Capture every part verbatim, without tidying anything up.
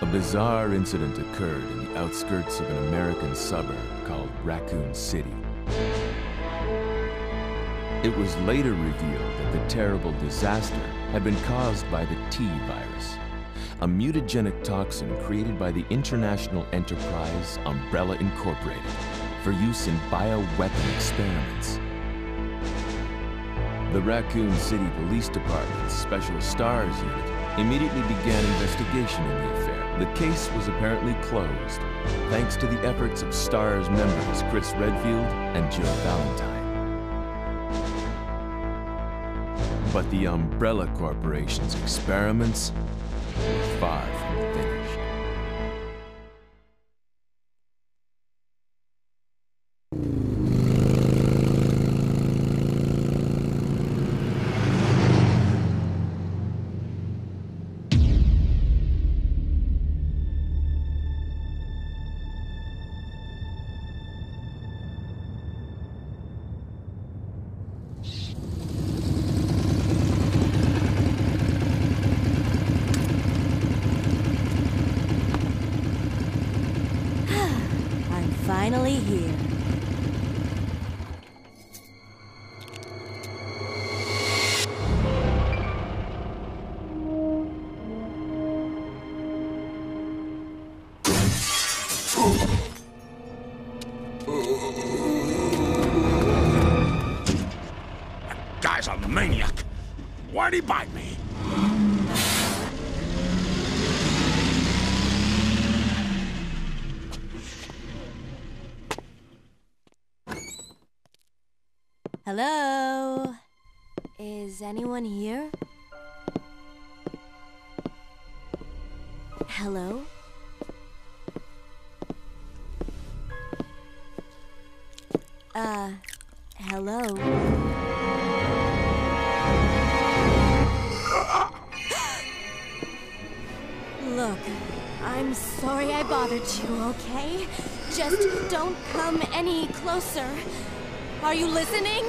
A bizarre incident occurred in the outskirts of an American suburb called Raccoon City. It was later revealed that the terrible disaster had been caused by the T virus, a mutagenic toxin created by the international enterprise Umbrella Incorporated for use in bioweapon experiments. The Raccoon City Police Department's Special Stars Unit immediately began investigation in the affair. The case was apparently closed, thanks to the efforts of STARS members Chris Redfield and Jill Valentine. But the Umbrella Corporation's experiments were far from finished. Finally here. That guy's a maniac. Why'd he bite me? Hello? Is anyone here? Hello? Uh, hello? Look, I'm sorry I bothered you, okay? Just don't come any closer. Are you listening?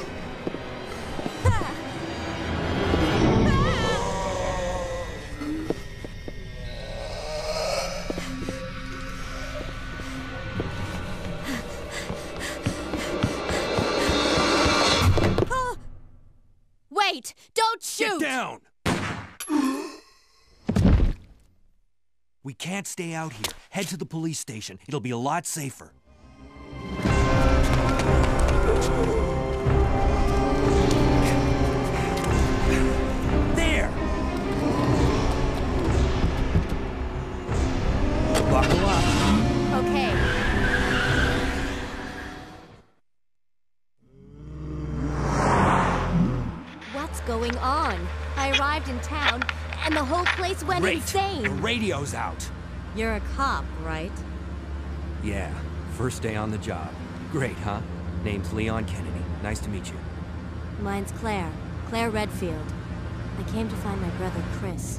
Ah. Ah. Wait! Don't shoot! Get down! We can't stay out here. Head to the police station. It'll be a lot safer. There! Buckle up. Okay. What's going on? I arrived in town, and the whole place went Great. insane. The radio's out. You're a cop, right? Yeah, first day on the job. Great, huh? Name's Leon Kennedy. Nice to meet you. Mine's Claire. Claire Redfield. I came to find my brother, Chris.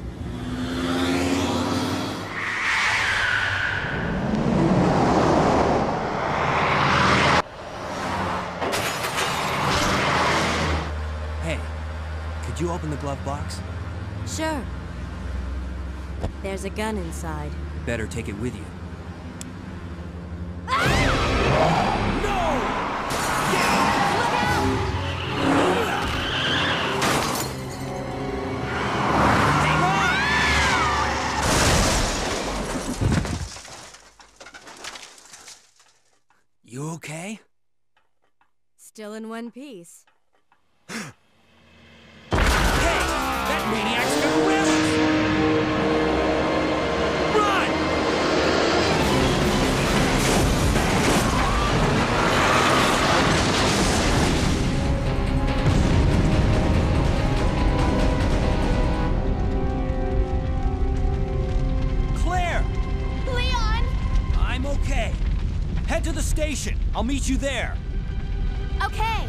Hey, could you open the glove box? Sure. There's a gun inside. Better take it with you. You okay? Still in one piece. Hey! That maniac's gonna whip us! Run! Claire! Leon! I'm okay. Head to the station. I'll meet you there. Okay.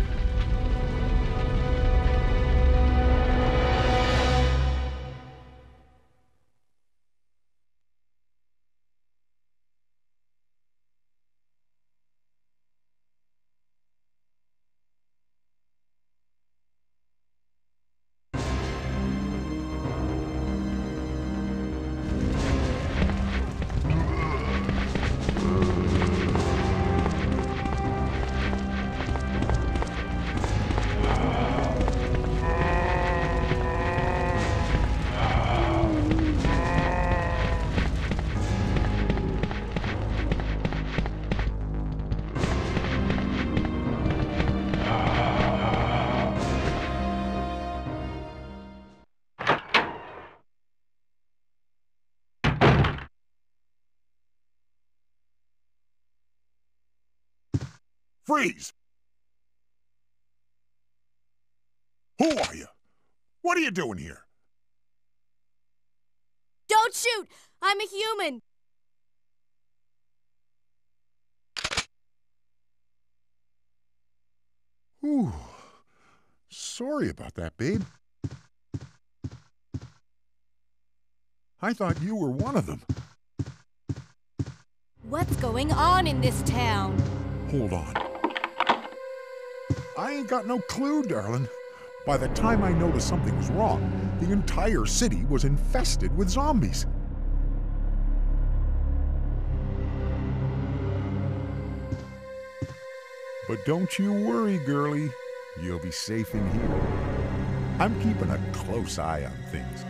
Freeze! Who are you? What are you doing here? Don't shoot! I'm a human! Ooh. Sorry about that, babe. I thought you were one of them. What's going on in this town? Hold on. I ain't got no clue, darling. By the time I noticed something was wrong, the entire city was infested with zombies. But don't you worry, girlie. You'll be safe in here. I'm keeping a close eye on things.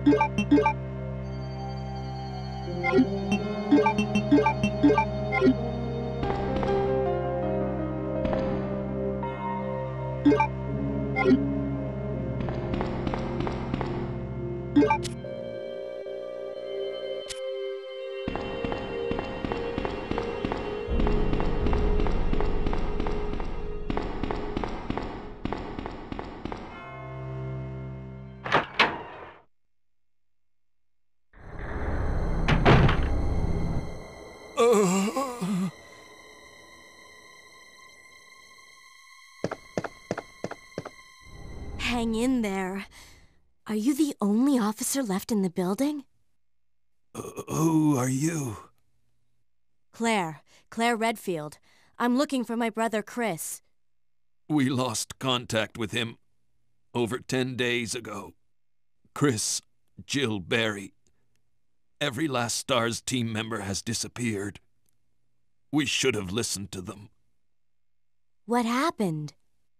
Hang in there. Are you the only officer left in the building? Uh, who are you? Claire. Claire Redfield. I'm looking for my brother Chris. We lost contact with him over ten days ago. Chris, Jill, Barry. Every last STARS team member has disappeared. We should have listened to them. What happened?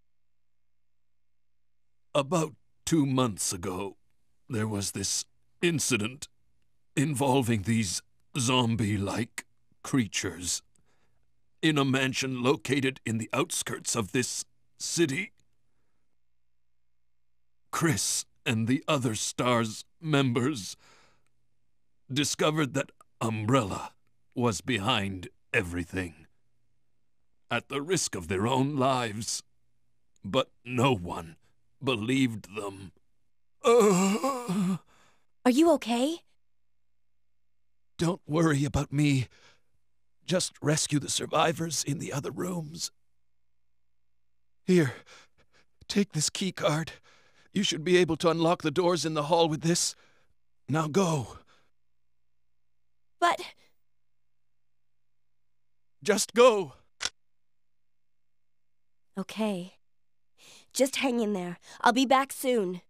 About two months ago, there was this incident involving these zombie-like creatures in a mansion located in the outskirts of this city. Chris and the other STARS members discovered that Umbrella was behind everything, at the risk of their own lives. But no one believed them. Uh, Are you okay? Don't worry about me. Just rescue the survivors in the other rooms. Here, take this key card. You should be able to unlock the doors in the hall with this. Now go. But... Just go. Okay. Just hang in there. I'll be back soon.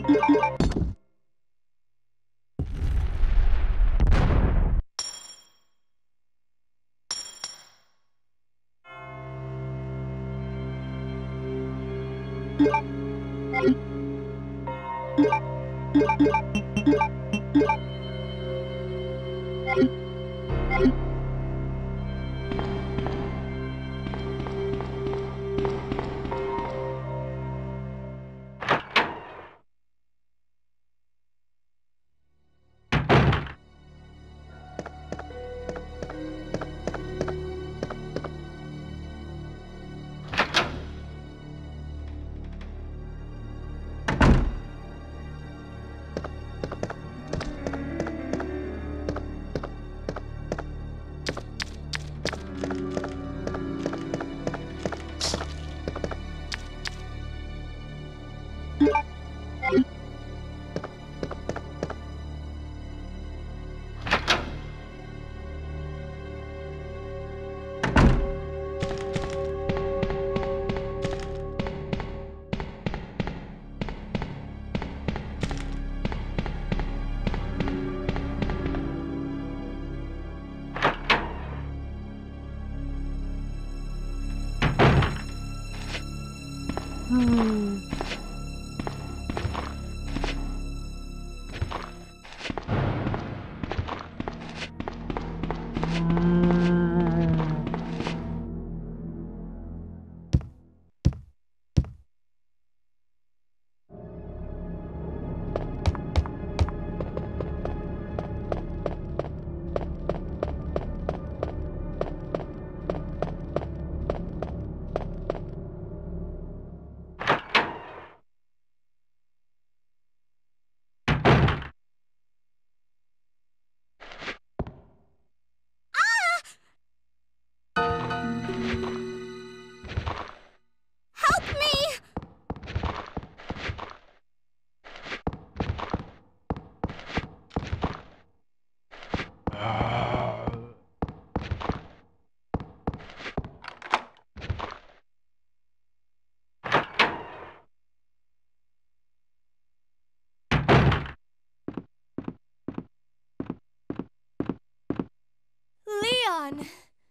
Leon!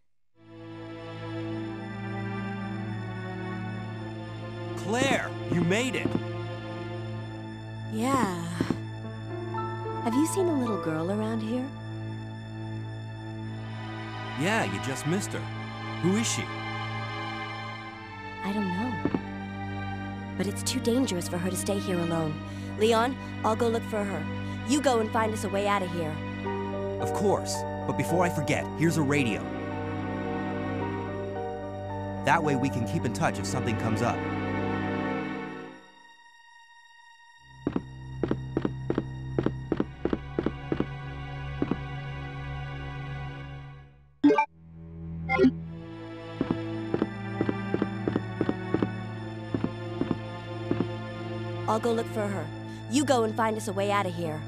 Claire, you made it! Yeah. Have you seen a little girl around here? Yeah, you just missed her. Who is she? I don't know. But it's too dangerous for her to stay here alone. Leon, I'll go look for her. You go and find us a way out of here. Of course. But before I forget, here's a radio. That way we can keep in touch if something comes up. I'll go look for her. You go and find us a way out of here.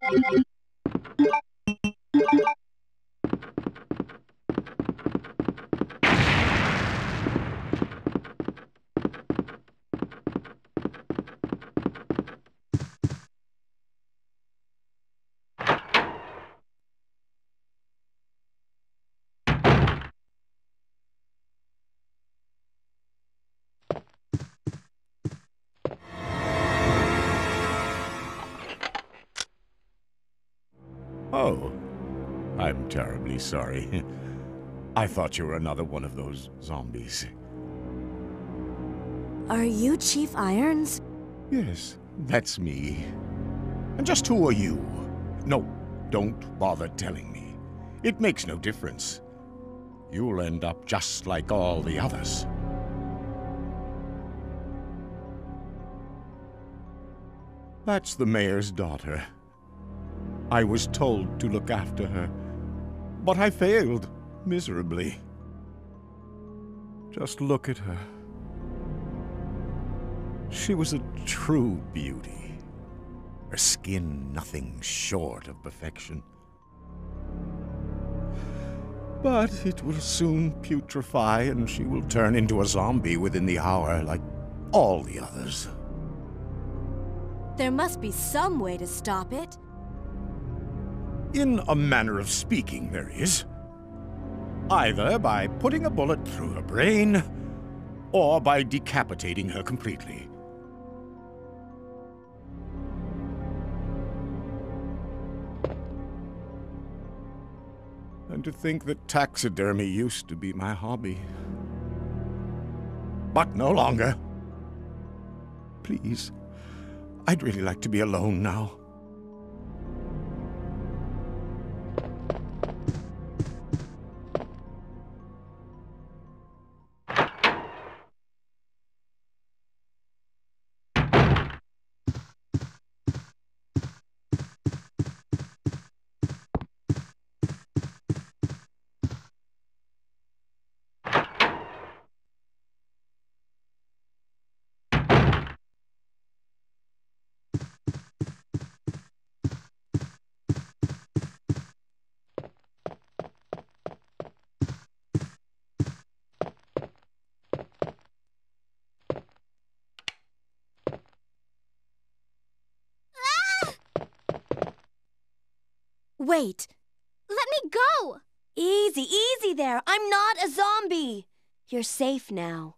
Oh, I'm terribly sorry. I thought you were another one of those zombies. Are you Chief Irons? Yes, that's me. And just who are you? No, don't bother telling me. It makes no difference. You'll end up just like all the others. That's the mayor's daughter. I was told to look after her, but I failed miserably. Just look at her. She was a true beauty. Her skin nothing short of perfection. But it will soon putrefy, and she will turn into a zombie within the hour, like all the others. There must be some way to stop it. In a manner of speaking, there is. Either by putting a bullet through her brain, or by decapitating her completely. And to think that taxidermy used to be my hobby. But no longer. Please, I'd really like to be alone now. Wait. Let me go! Easy, easy there. I'm not a zombie. You're safe now.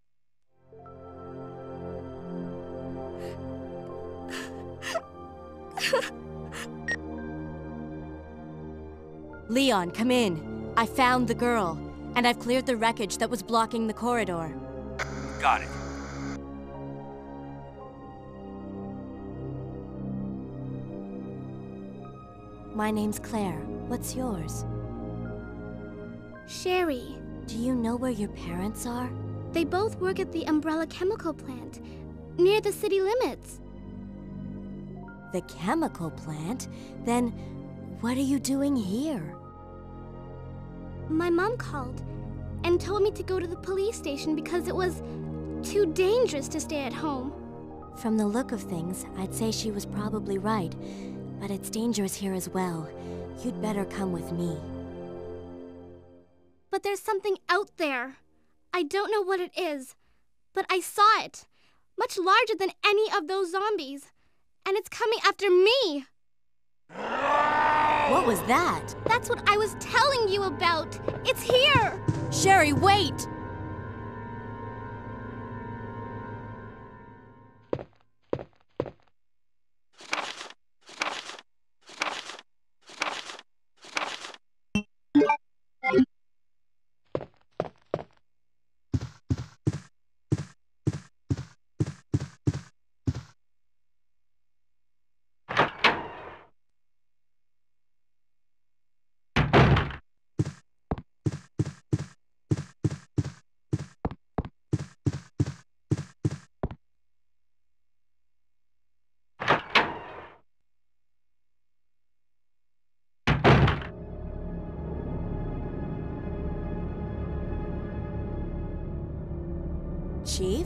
Leon, come in. I found the girl, and I've cleared the wreckage that was blocking the corridor. Got it. My name's Claire. What's yours? Sherry. Do you know where your parents are? They both work at the Umbrella Chemical Plant, near the city limits. The chemical plant? Then what are you doing here? My mom called and told me to go to the police station because it was too dangerous to stay at home. From the look of things, I'd say she was probably right. But it's dangerous here as well. You'd better come with me. But there's something out there. I don't know what it is, but I saw it. Much larger than any of those zombies. And it's coming after me. What was that? That's what I was telling you about. It's here. Sherry, wait! Chief?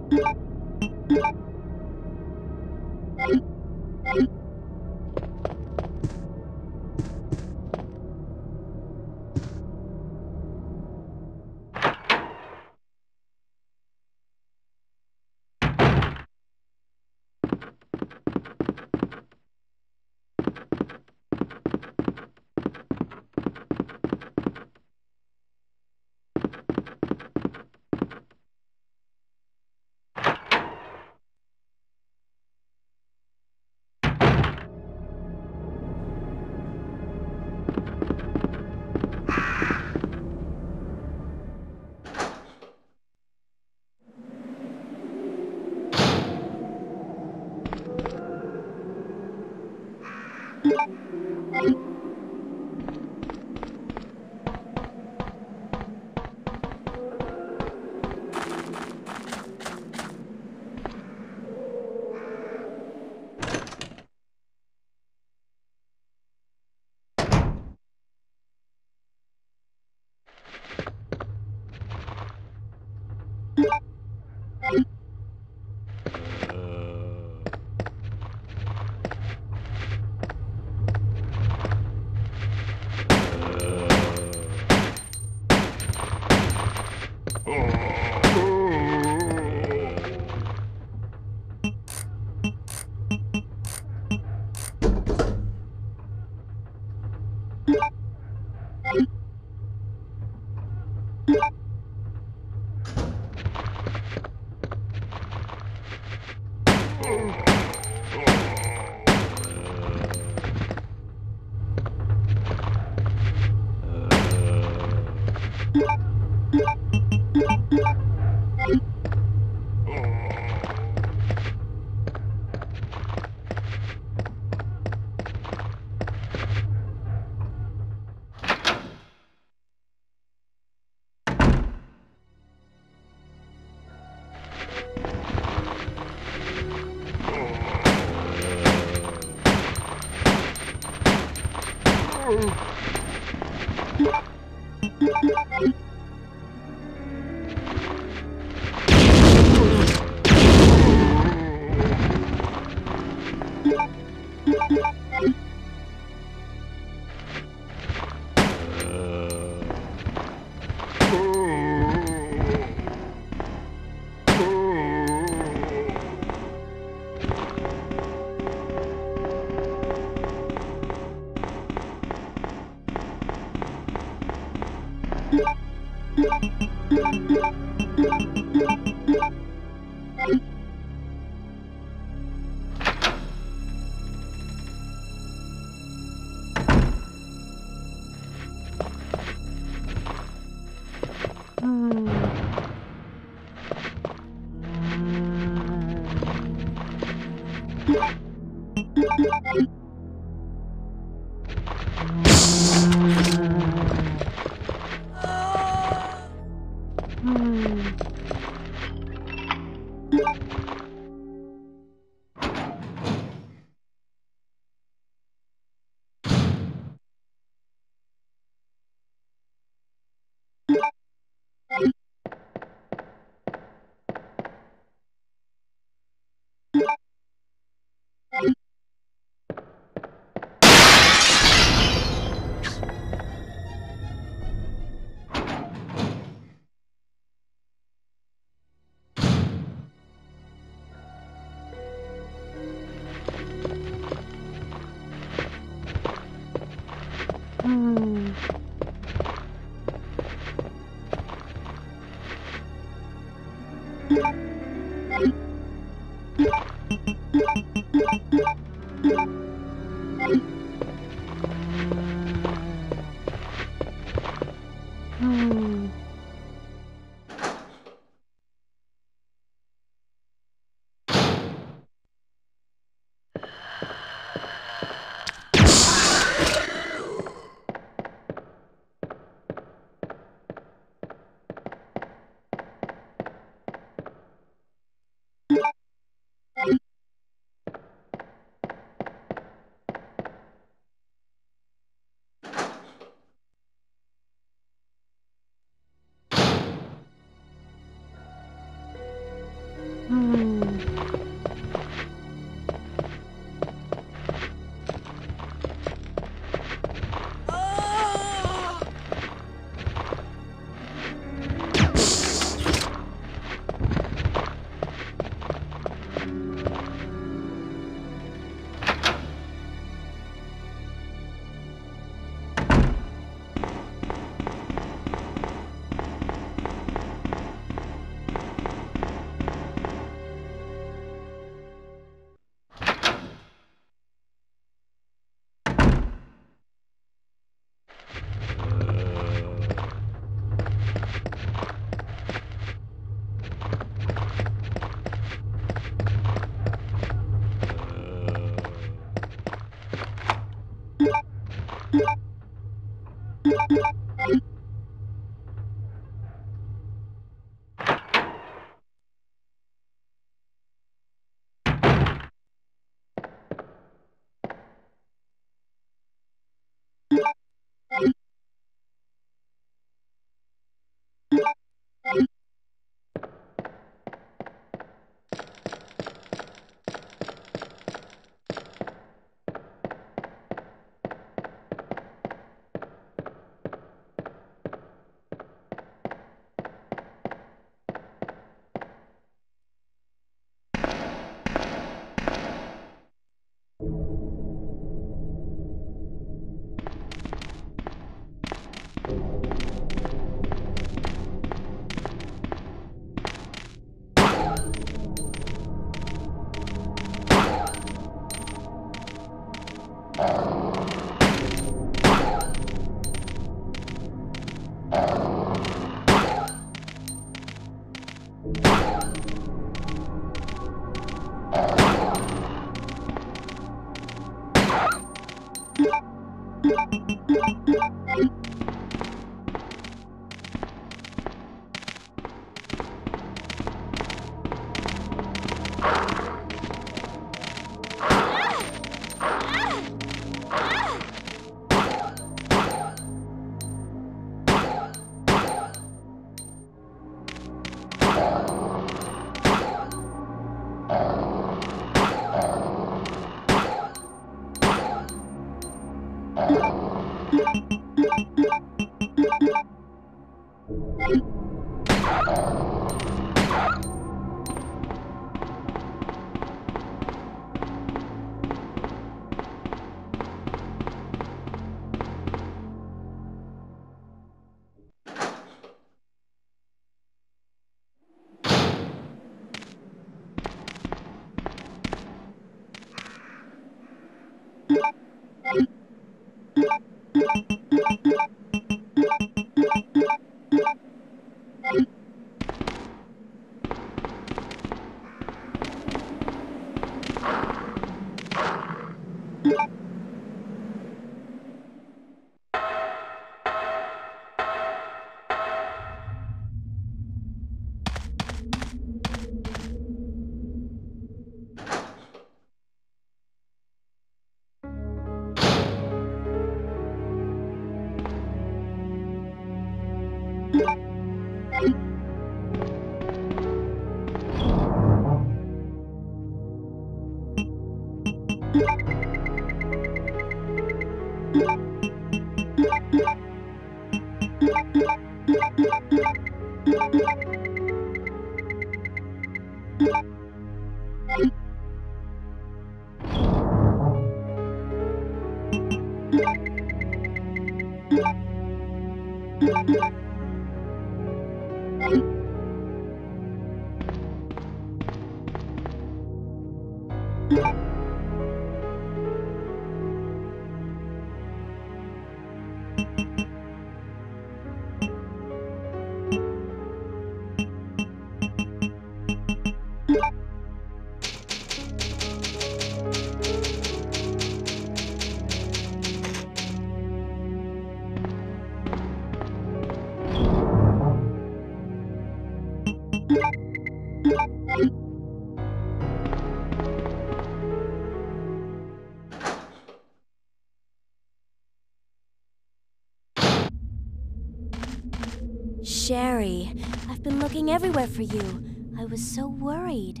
Sherry, I've been looking everywhere for you. I was so worried.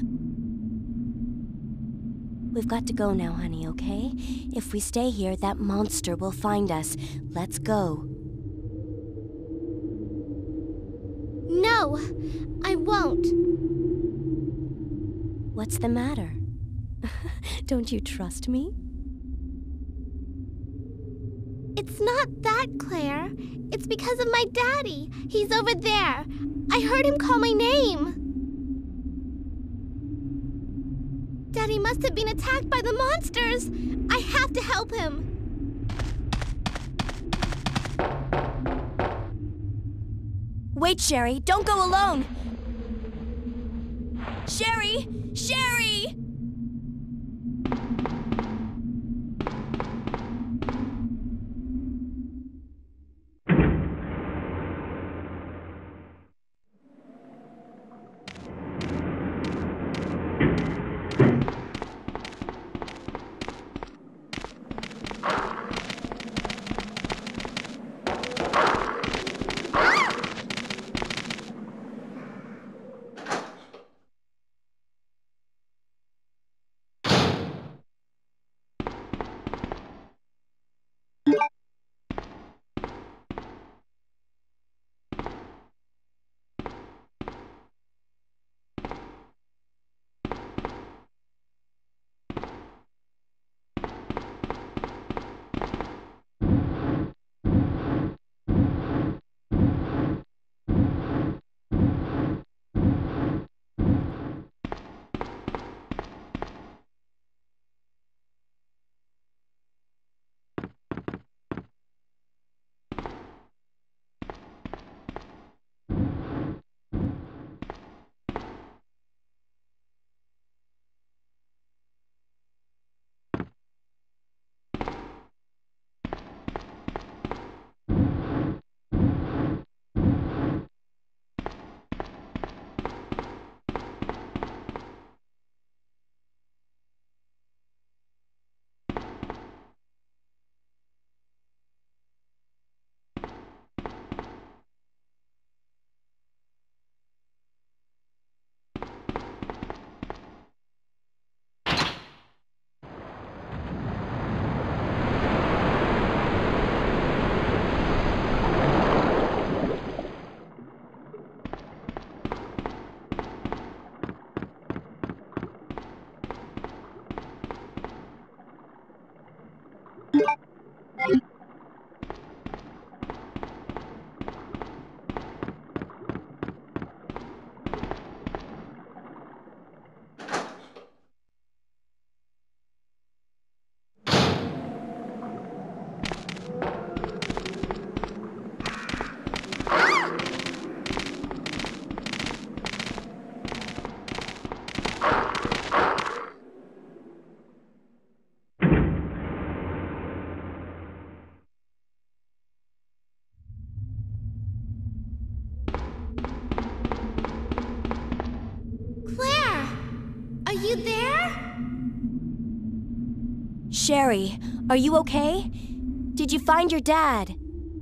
We've got to go now, honey, okay? If we stay here, that monster will find us. Let's go. No, I won't. What's the matter? Don't you trust me? It's not that, Claire. It's because of my daddy. He's over there. I heard him call my name. Daddy must have been attacked by the monsters. I have to help him. Wait, Sherry. Don't go alone. Sherry! Sherry! you there? Sherry, are you okay? Did you find your dad?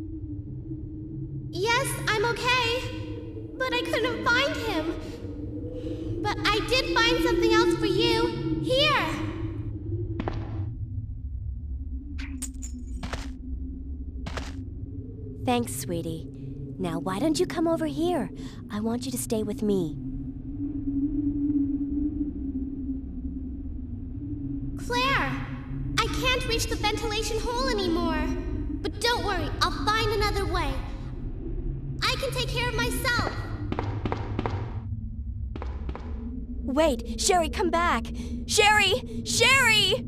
Yes, I'm okay. But I couldn't find him. But I did find something else for you. Here! Thanks, sweetie. Now, why don't you come over here? I want you to stay with me. Claire! I can't reach the ventilation hole anymore. But don't worry, I'll find another way. I can take care of myself. Wait, Sherry, come back! Sherry! Sherry!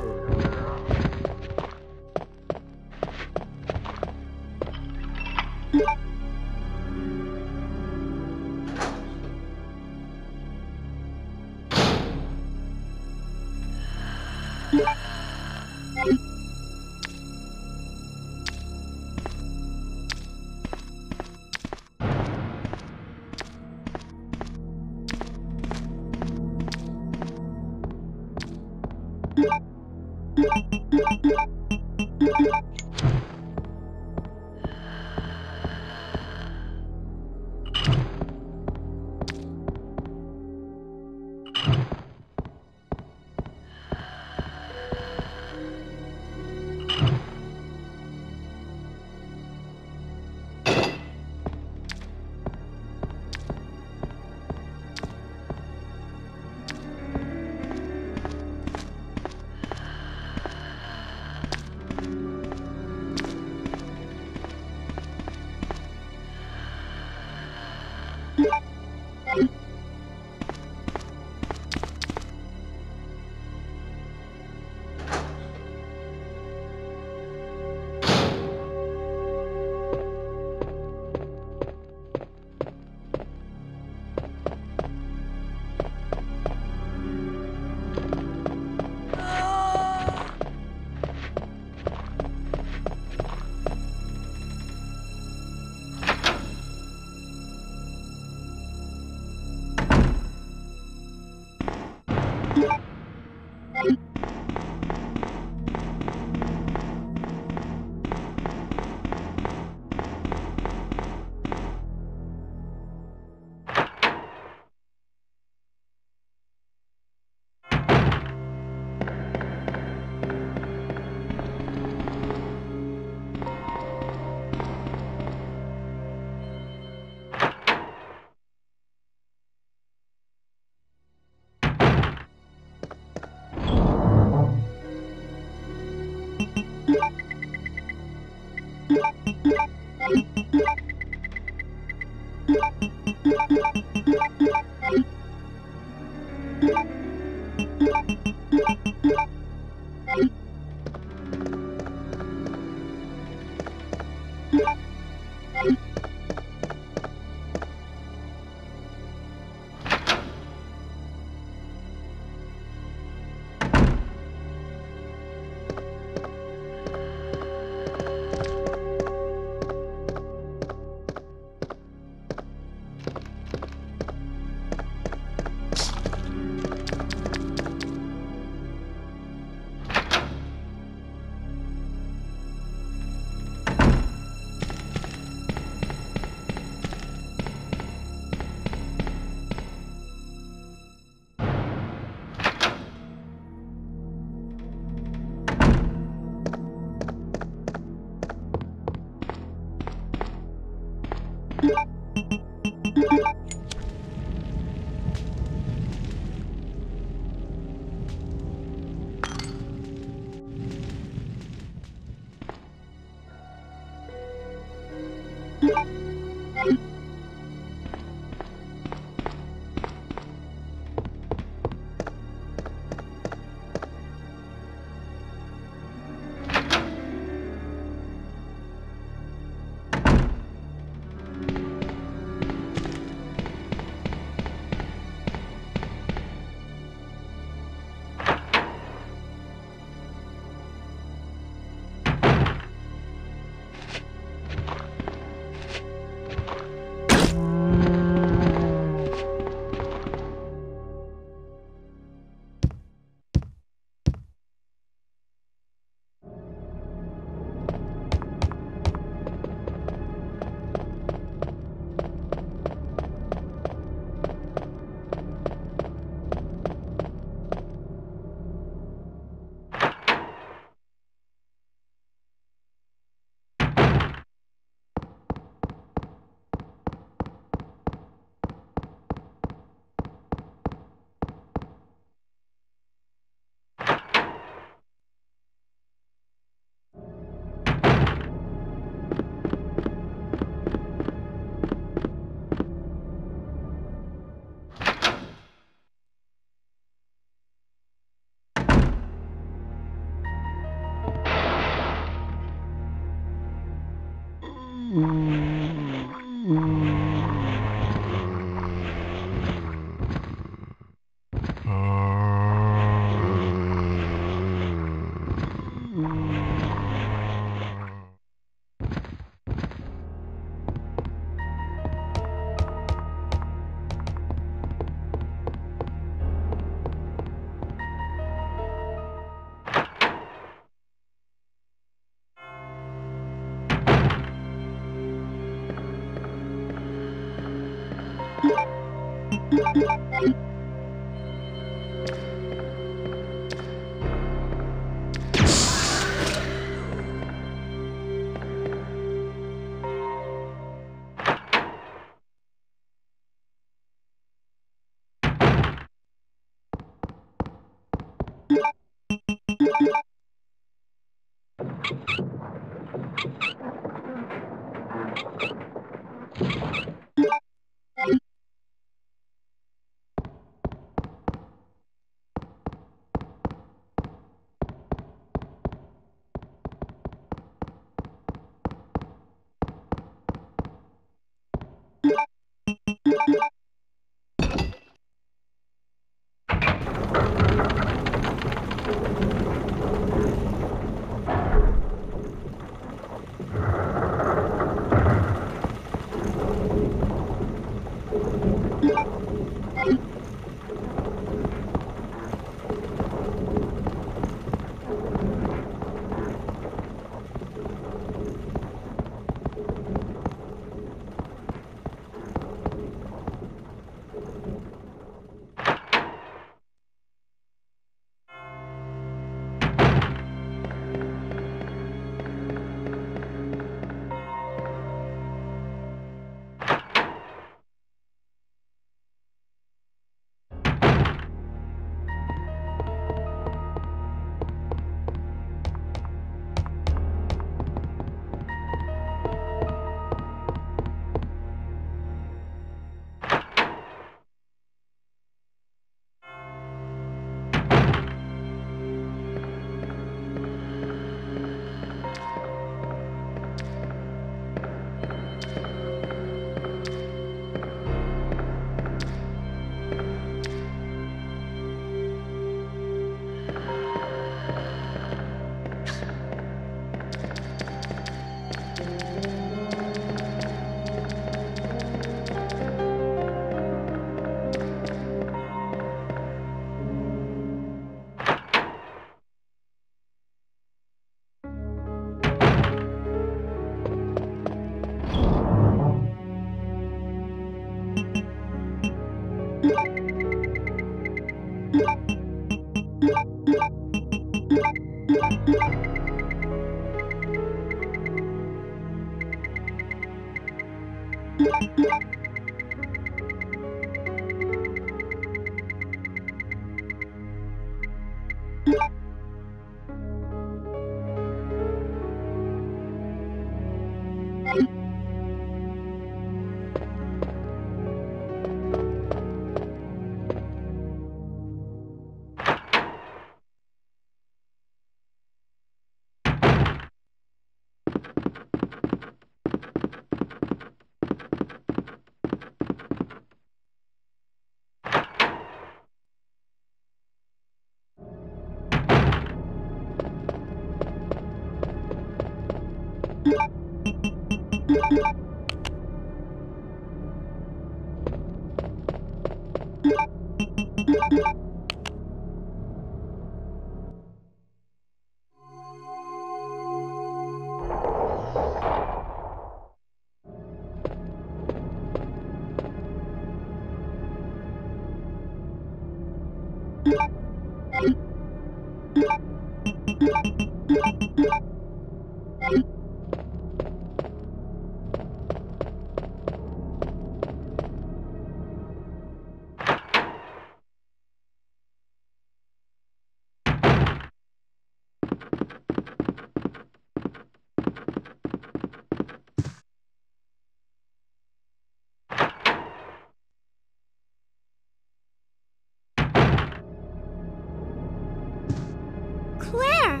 Claire!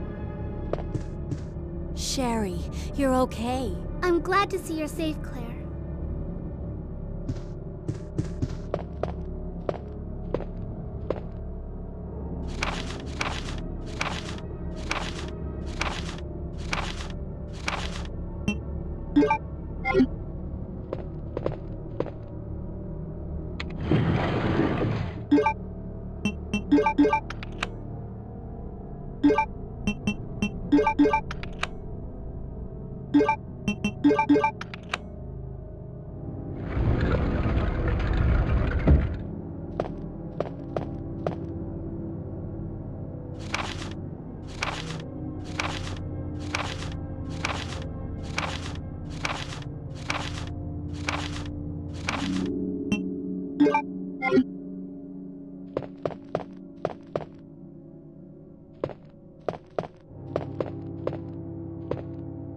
Sherry, you're okay. I'm glad to see you're safe, Claire.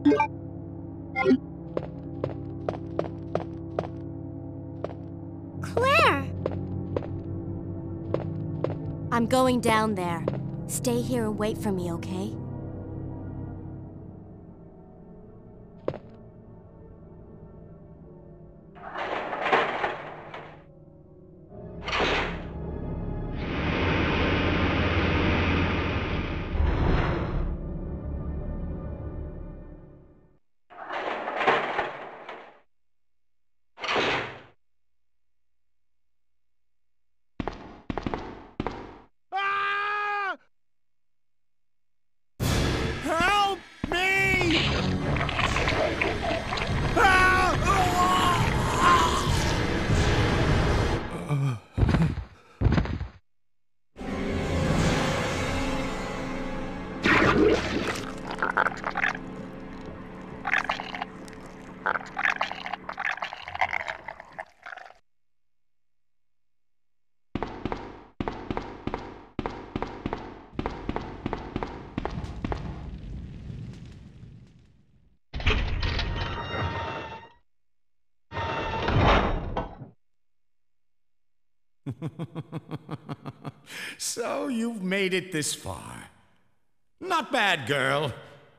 Claire! I'm going down there. Stay here and wait for me, okay? Help me! So you've made it this far. Not bad, girl.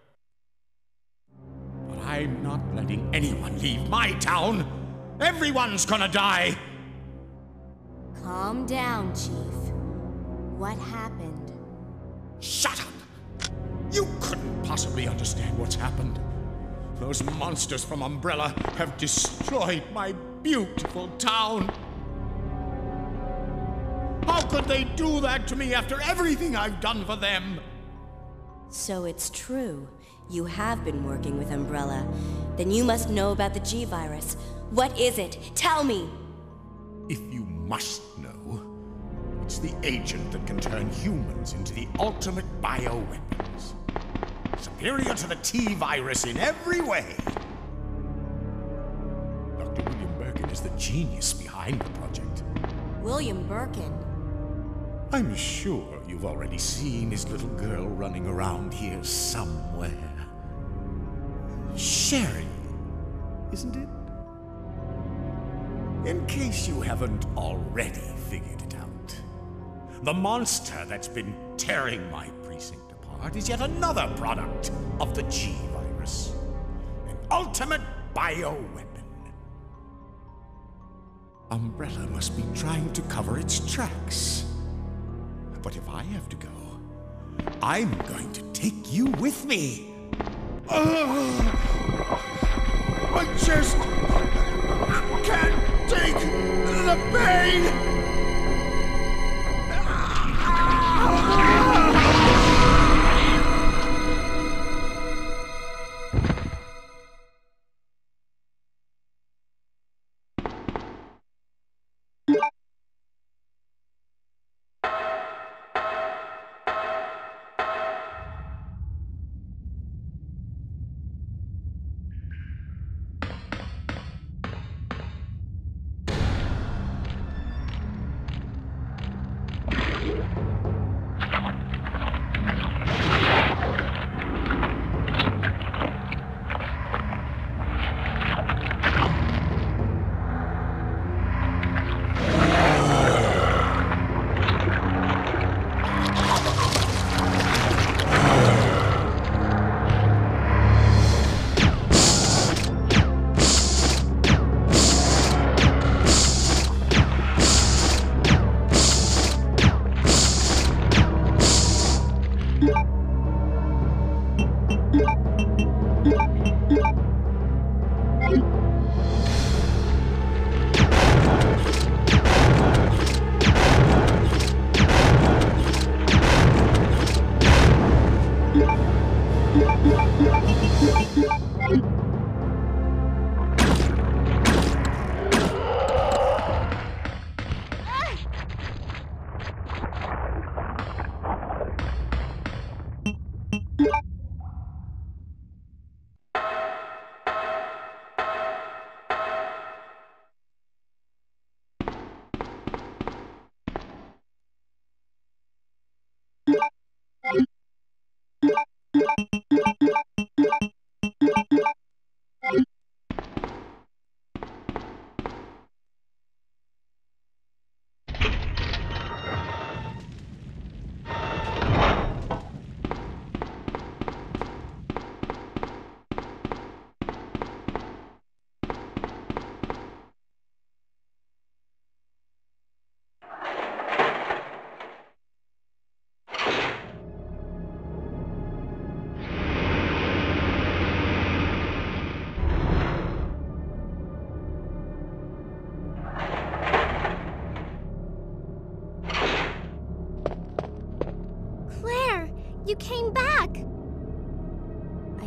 But I'm not letting anyone leave my town. Everyone's gonna die. Calm down, Chief. What happened? Shut up! You couldn't possibly understand what's happened. Those monsters from Umbrella have destroyed my beautiful town. How could they do that to me after everything I've done for them? So it's true. You have been working with Umbrella. Then you must know about the G virus. What is it? Tell me! If you must know, it's the agent that can turn humans into the ultimate bioweapons. Superior to the T virus in every way. Doctor William Birkin is the genius behind the project. William Birkin? I'm sure you've already seen his little girl running around here somewhere. Sherry, isn't it? In case you haven't already figured it out, the monster that's been tearing my precinct apart is yet another product of the G virus. An ultimate bioweapon. Umbrella must be trying to cover its tracks. But if I have to go, I'm going to take you with me. Ugh. I just can't take the pain.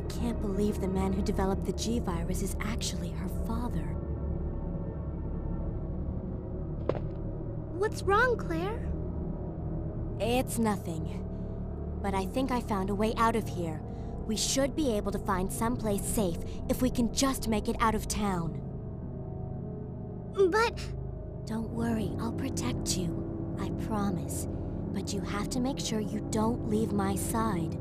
can't believe the man who developed the G virus is actually her father. What's wrong, Claire? It's nothing. But I think I found a way out of here. We should be able to find someplace safe if we can just make it out of town. But... Don't worry, I'll protect you. I promise. But you have to make sure you don't leave my side.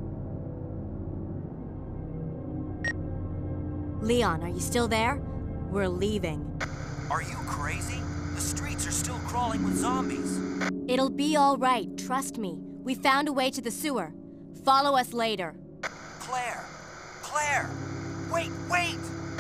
Leon, are you still there? We're leaving. Are you crazy? The streets are still crawling with zombies. It'll be all right, trust me. We found a way to the sewer. Follow us later. Claire! Claire! Wait, wait!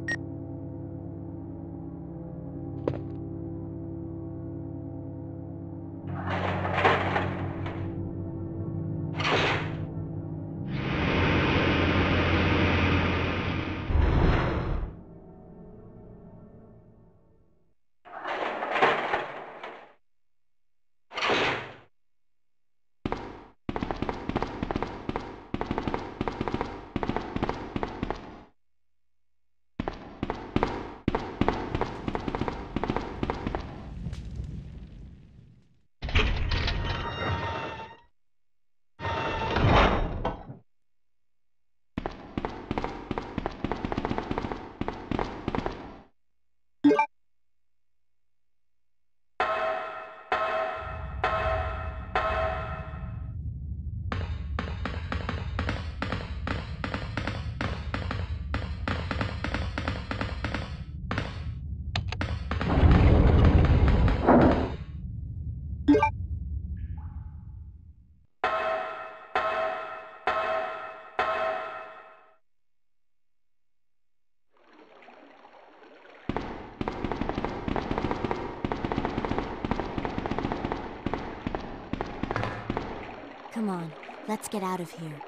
Come on, let's get out of here.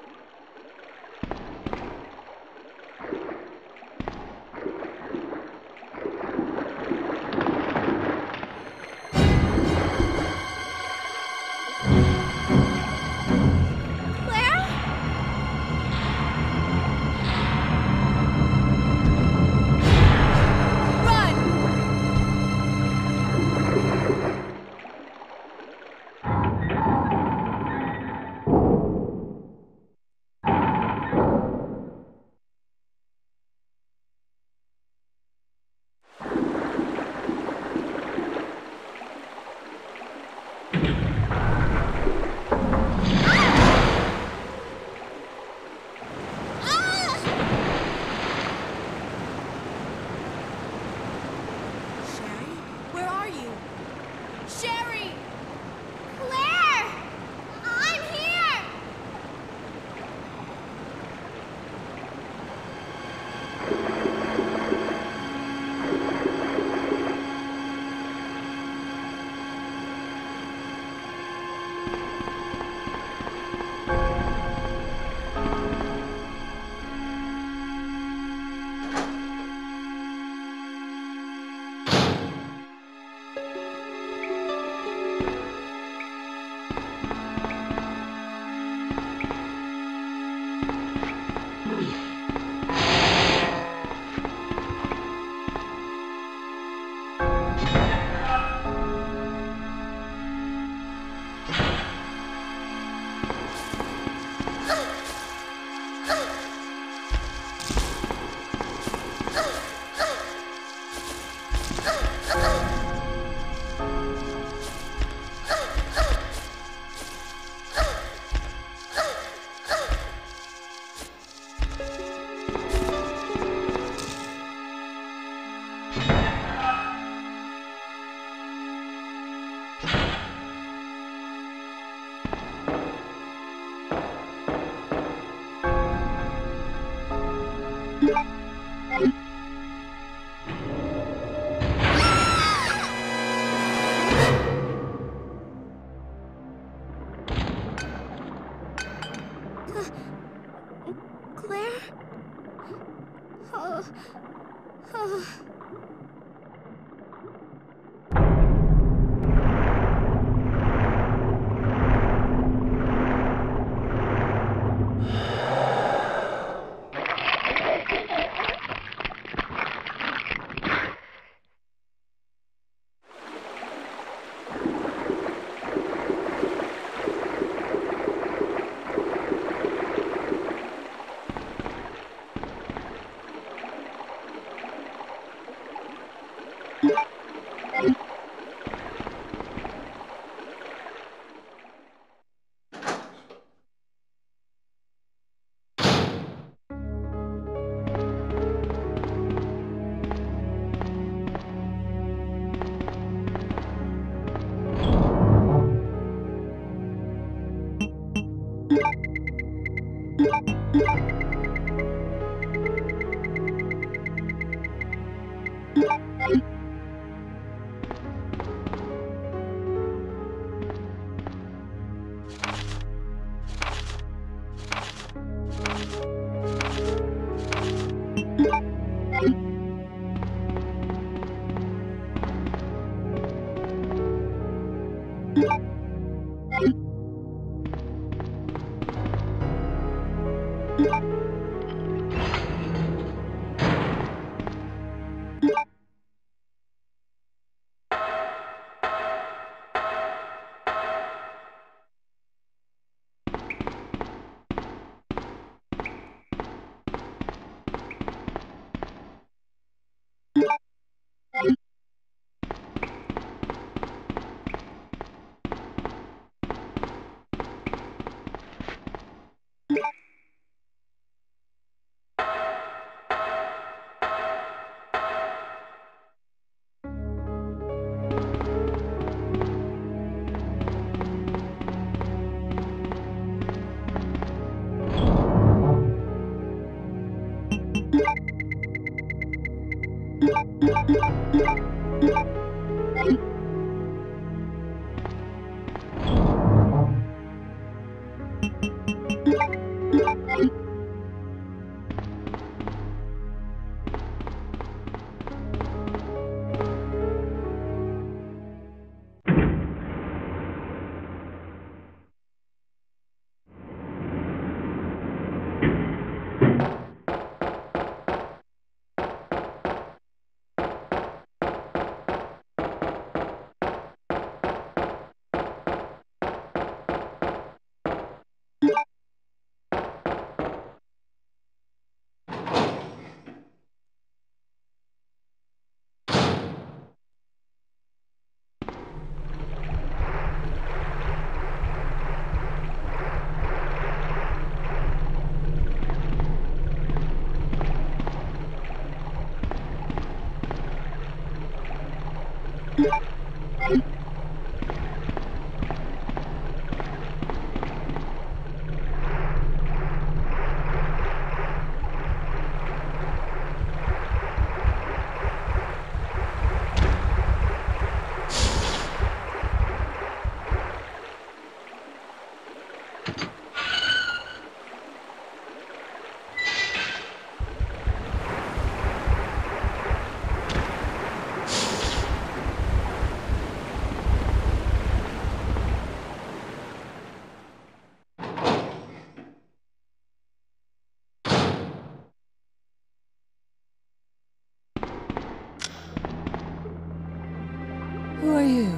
Who are you?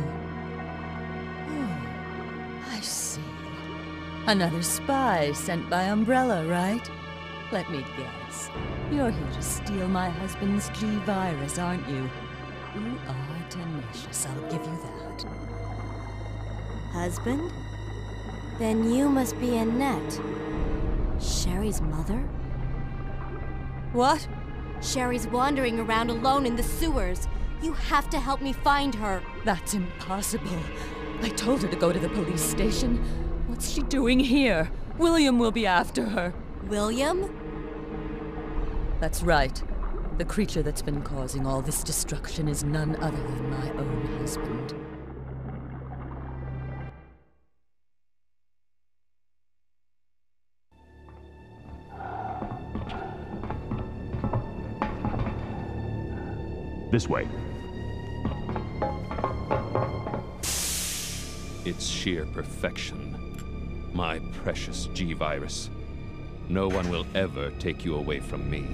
Oh, I see. Another spy sent by Umbrella, right? Let me guess. You're here to steal my husband's G virus, aren't you? You are tenacious, I'll give you that. Husband? Then you must be Annette. Sherry's mother? What? Sherry's wandering around alone in the sewers. You have to help me find her. That's impossible. I told her to go to the police station. What's she doing here? William will be after her. William? That's right. The creature that's been causing all this destruction is none other than my own husband. This way. It's sheer perfection. My precious G virus. No one will ever take you away from me.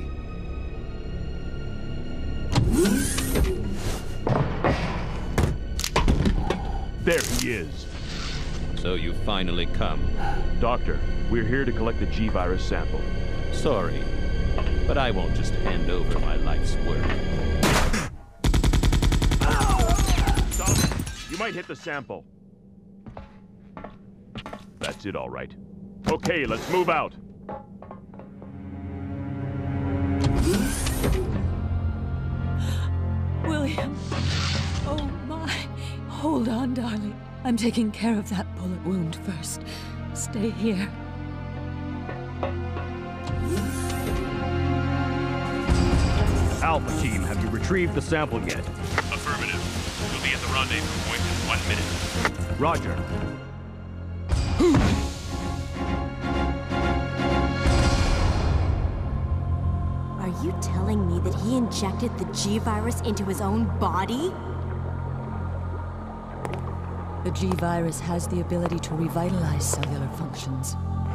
There he is. So you finally come. Doctor, we're here to collect the G virus sample. Sorry, but I won't just hand over my life's work. Stop! You might hit the sample. That's it, all right. Okay, let's move out. William. Oh, my. Hold on, darling. I'm taking care of that bullet wound first. Stay here. Alpha team, have you retrieved the sample yet? Affirmative. We'll be at the rendezvous point in one minute. Roger. Are you telling me that he injected the G virus into his own body? The G virus has the ability to revitalize cellular functions.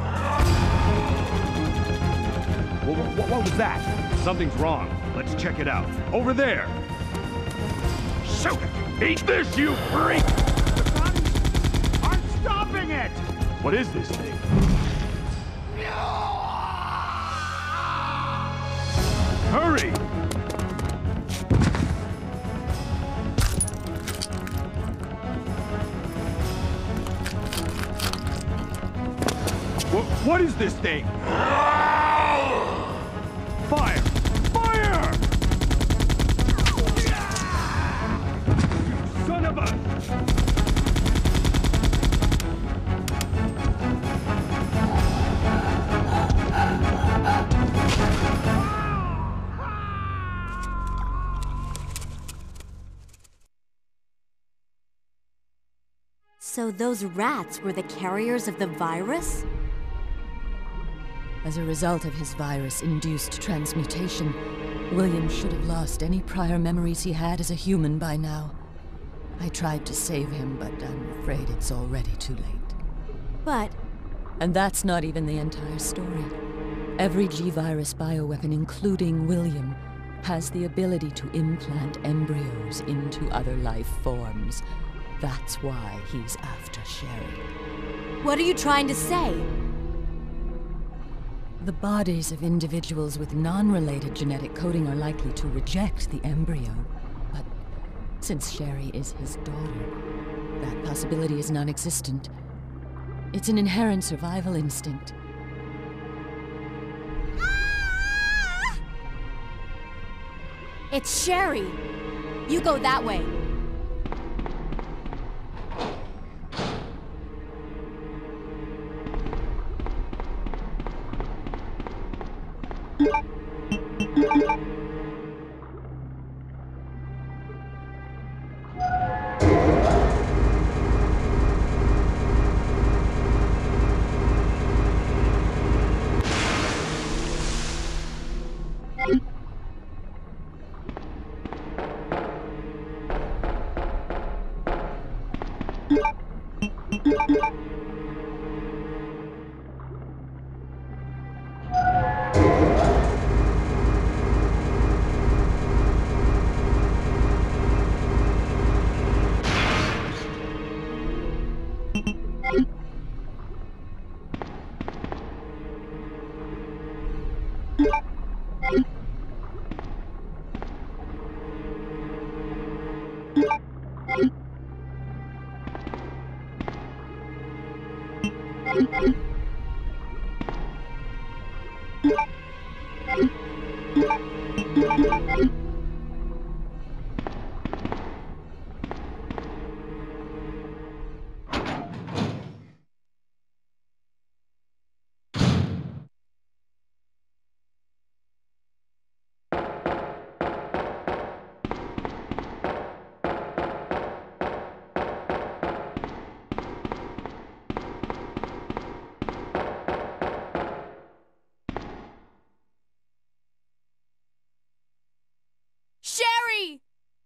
What, what, what was that? Something's wrong. Let's check it out. Over there! Shoot it! Eat this, you freak! The guns aren't stopping it! What is this thing? Hurry! What, what is this thing? Fire! Fire! You son of a... Ah! So those rats were the carriers of the virus? As a result of his virus-induced transmutation, William should have lost any prior memories he had as a human by now. I tried to save him, but I'm afraid it's already too late. But... And that's not even the entire story. Every G-Virus bioweapon, including William, has the ability to implant embryos into other life forms. That's why he's after Sherry. What are you trying to say? The bodies of individuals with non-related genetic coding are likely to reject the embryo. But since Sherry is his daughter, that possibility is non-existent. It's an inherent survival instinct. It's Sherry. You go that way. Sherry!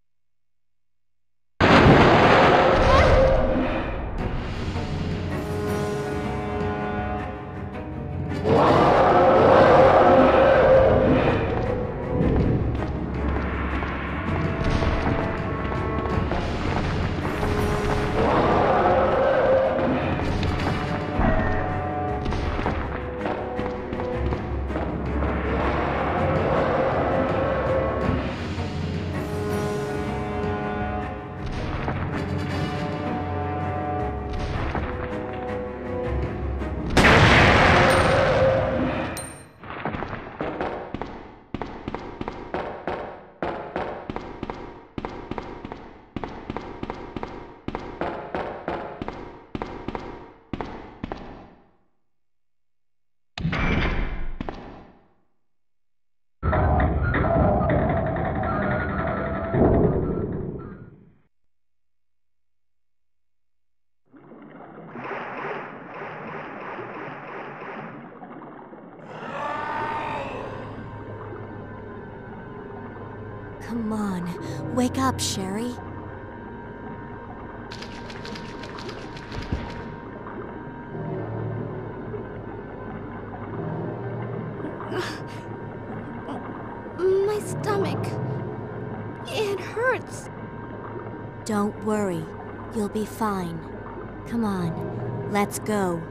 Come on, wake up, Sherry. My stomach. It hurts. Don't worry. You'll be fine. Come on, let's go.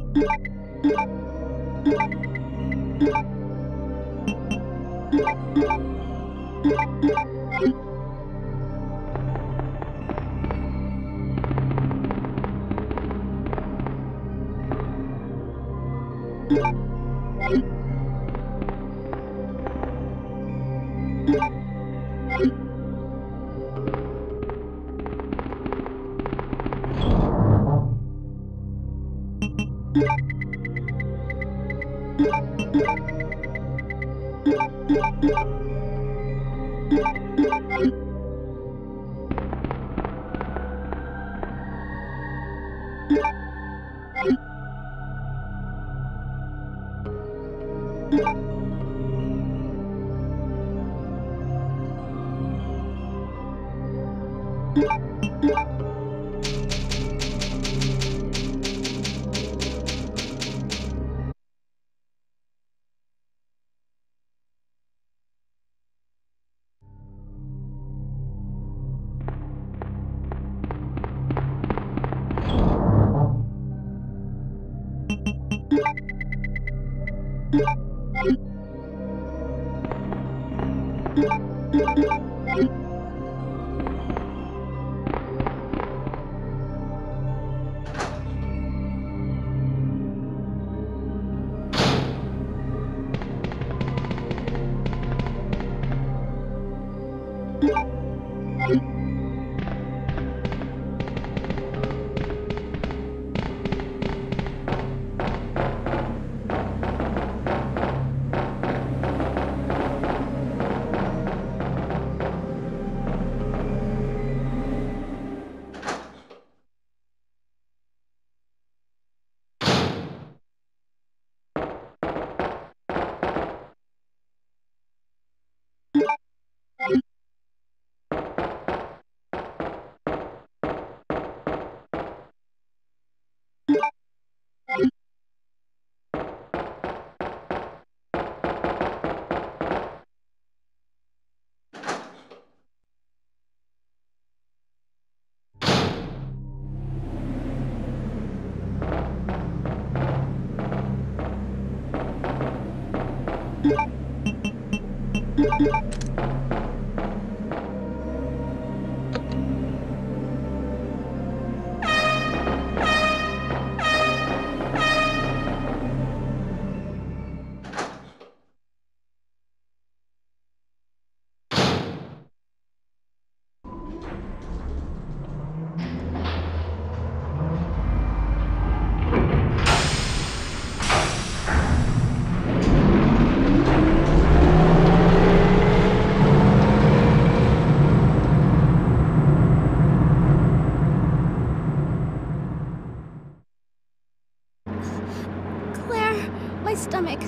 stomach.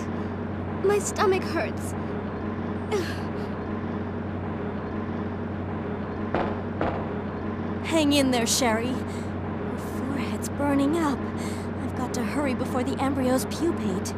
My stomach hurts. Hang in there, Sherry. Your forehead's burning up. I've got to hurry before the embryos pupate.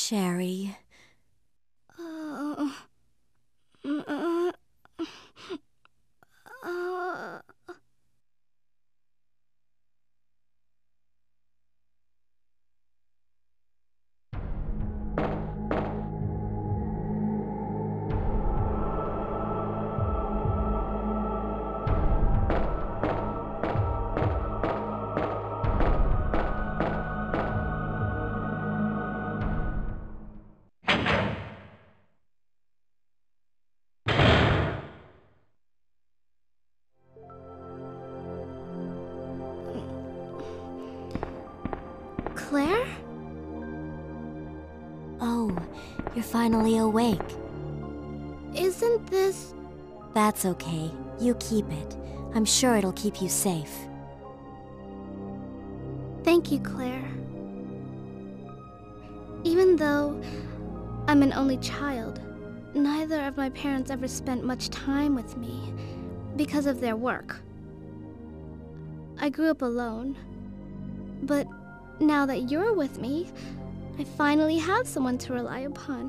Sherry. Uh, uh, uh. Claire? Oh, you're finally awake. Isn't this... That's okay. You keep it. I'm sure it'll keep you safe. Thank you, Claire. Even though I'm an only child, neither of my parents ever spent much time with me because of their work. I grew up alone, but now that you're with me, I finally have someone to rely upon.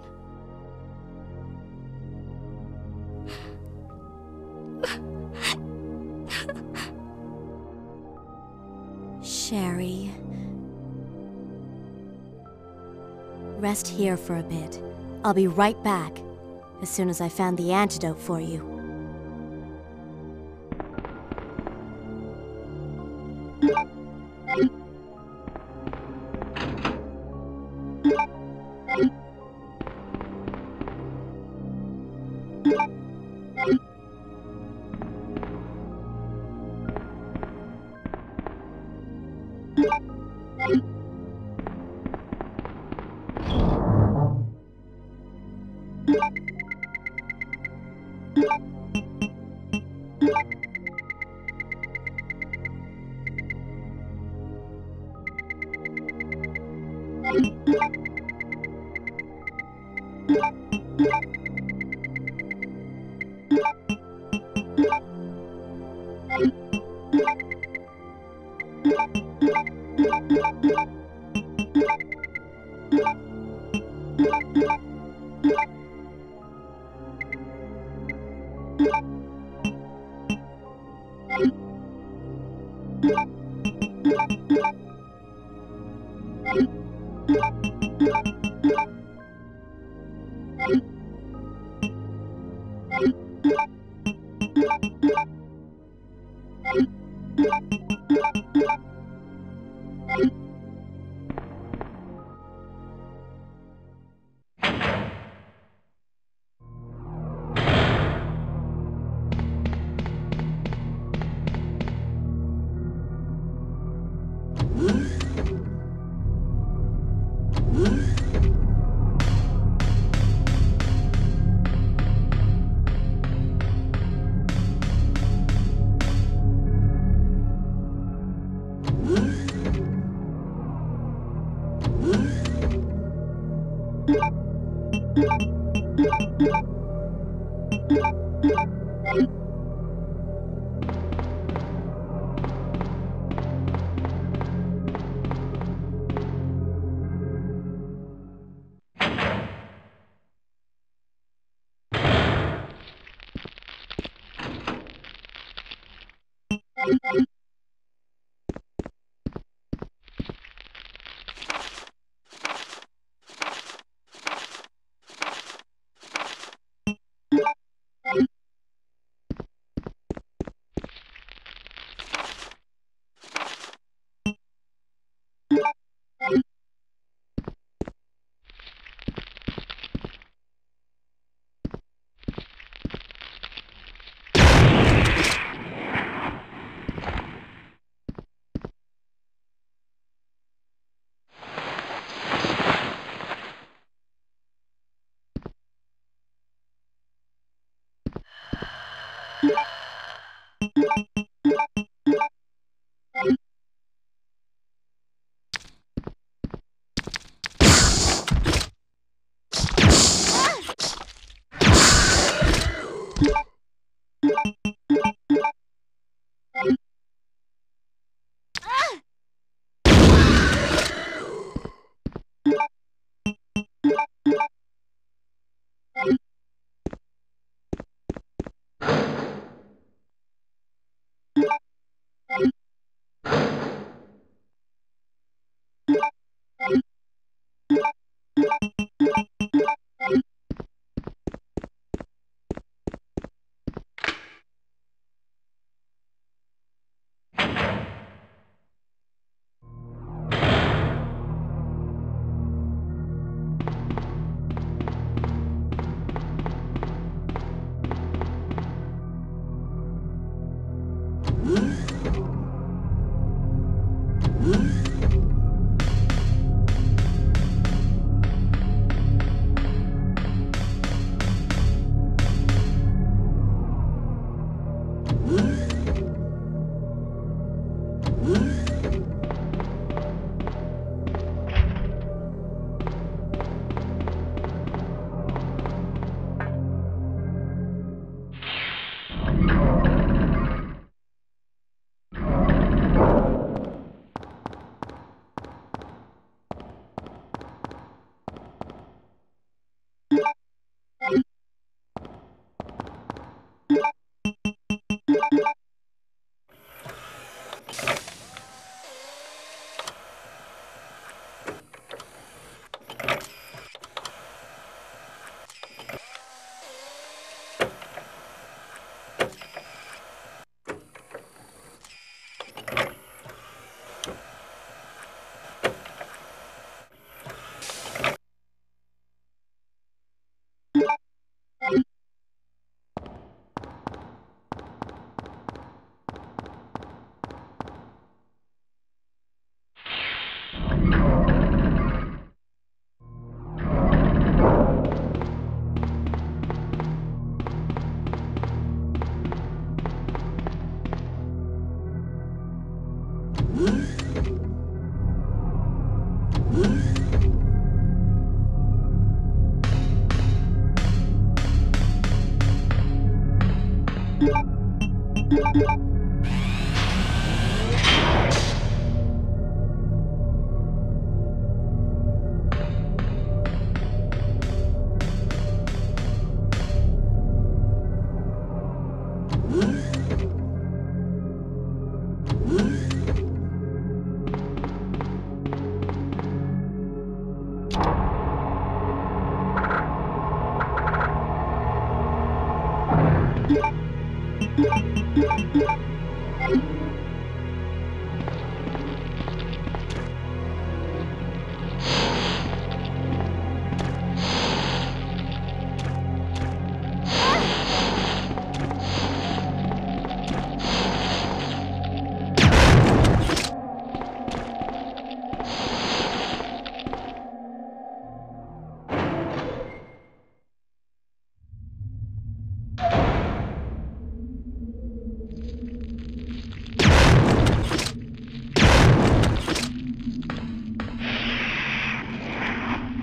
Sherry. Rest here for a bit. I'll be right back, as soon as I found the antidote for you.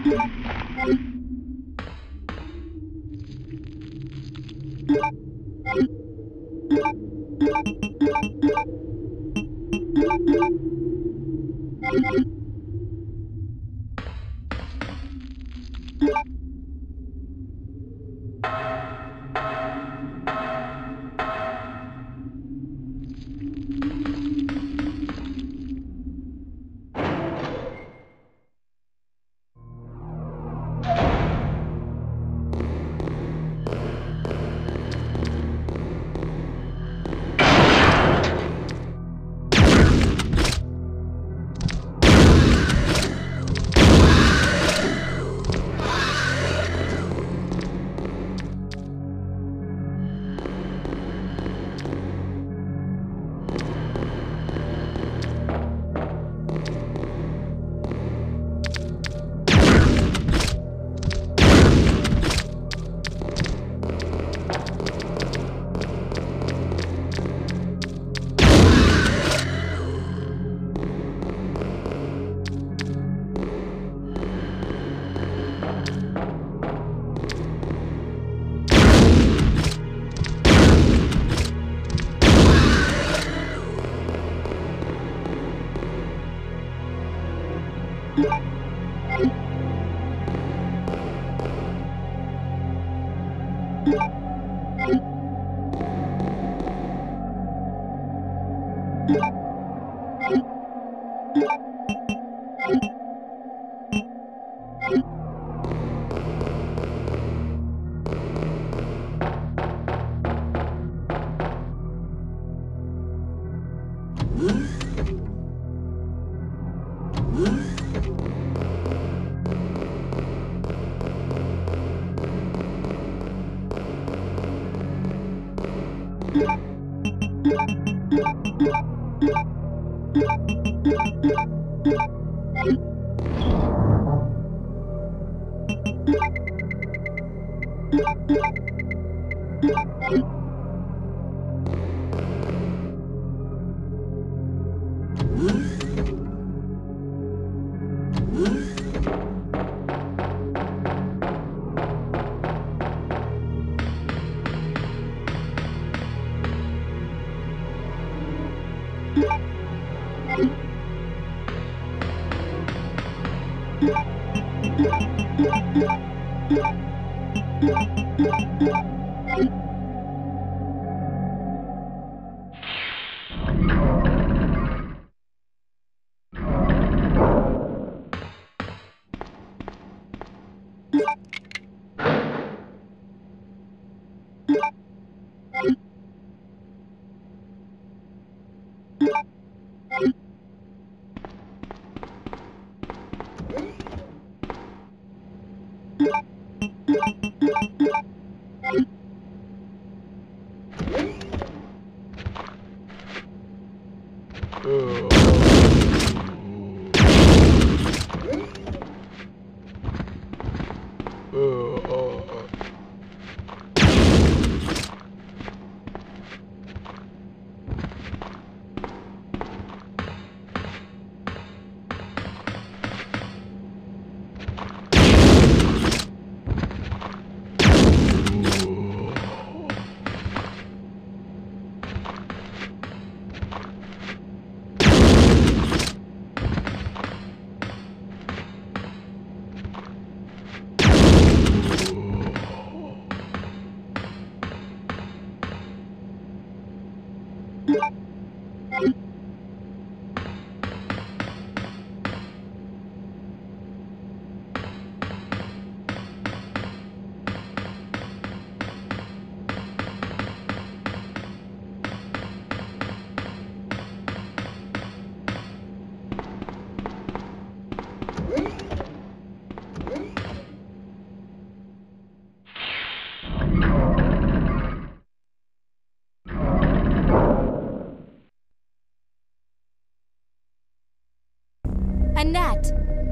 Annette!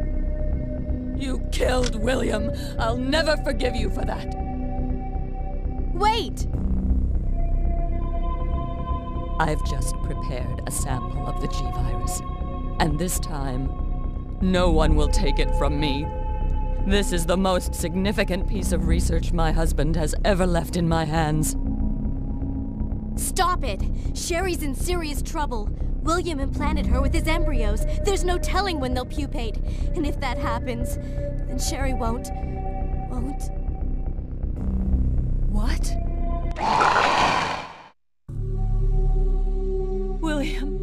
You killed William. I'll never forgive you for that. Wait! I've just prepared a sample of the G virus. And this time, no one will take it from me. This is the most significant piece of research my husband has ever left in my hands. Stop it! Sherry's in serious trouble. William implanted her with his embryos. There's no telling when they'll pupate. And if that happens, then Sherry won't... won't... What? William...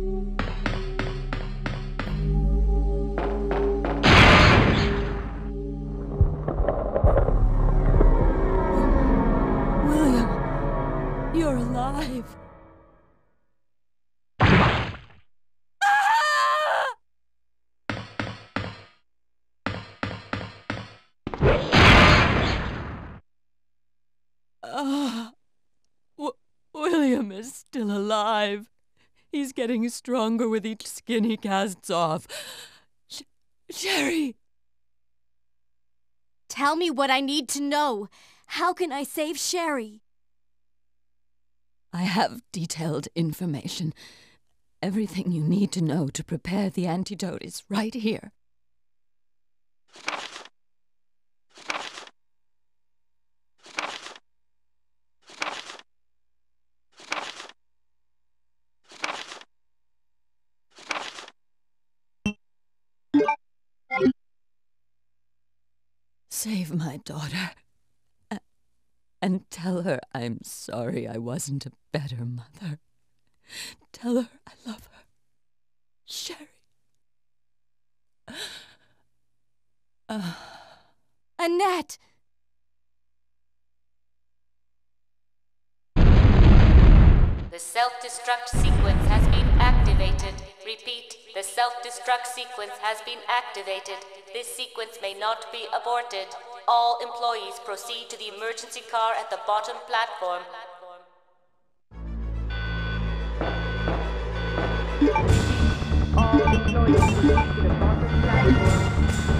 William, you're alive. Ah, w William is still alive. He's getting stronger with each skin he casts off. Sh Sherry! Tell me what I need to know. How can I save Sherry? I have detailed information. Everything you need to know to prepare the antidote is right here. Save my daughter. A and tell her I'm sorry I wasn't a better mother. Tell her I love her. Sherry. Uh. Annette! The self-destruct sequence has been activated. Repeat, the self-destruct sequence has been activated. This sequence may not be aborted. All employees proceed to the emergency car at the bottom platform. All employees proceed to the bottom platform.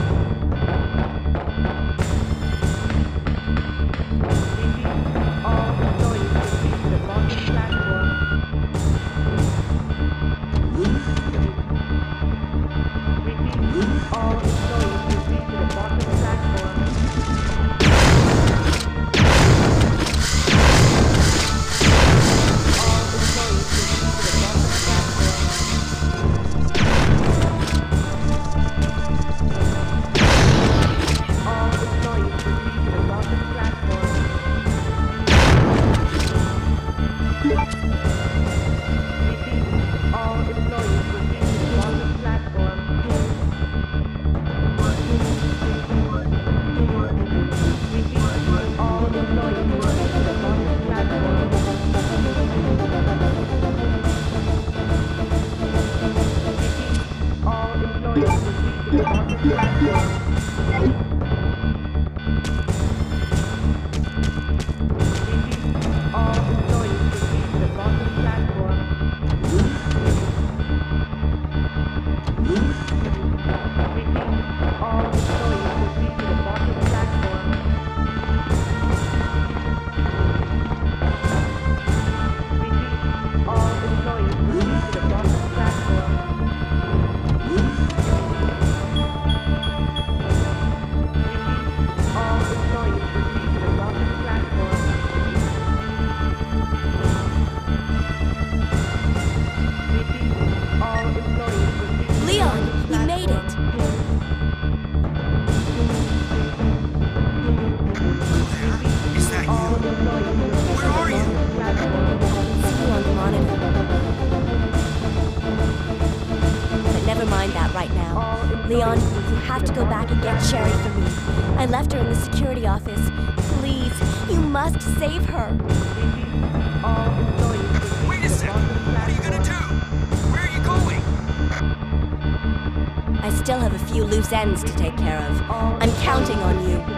Leon, you have to go back and get Sherry for me. I left her in the security office. Please, you must save her. Wait a second. What are you gonna do? Where are you going? I still have a few loose ends to take care of. I'm counting on you.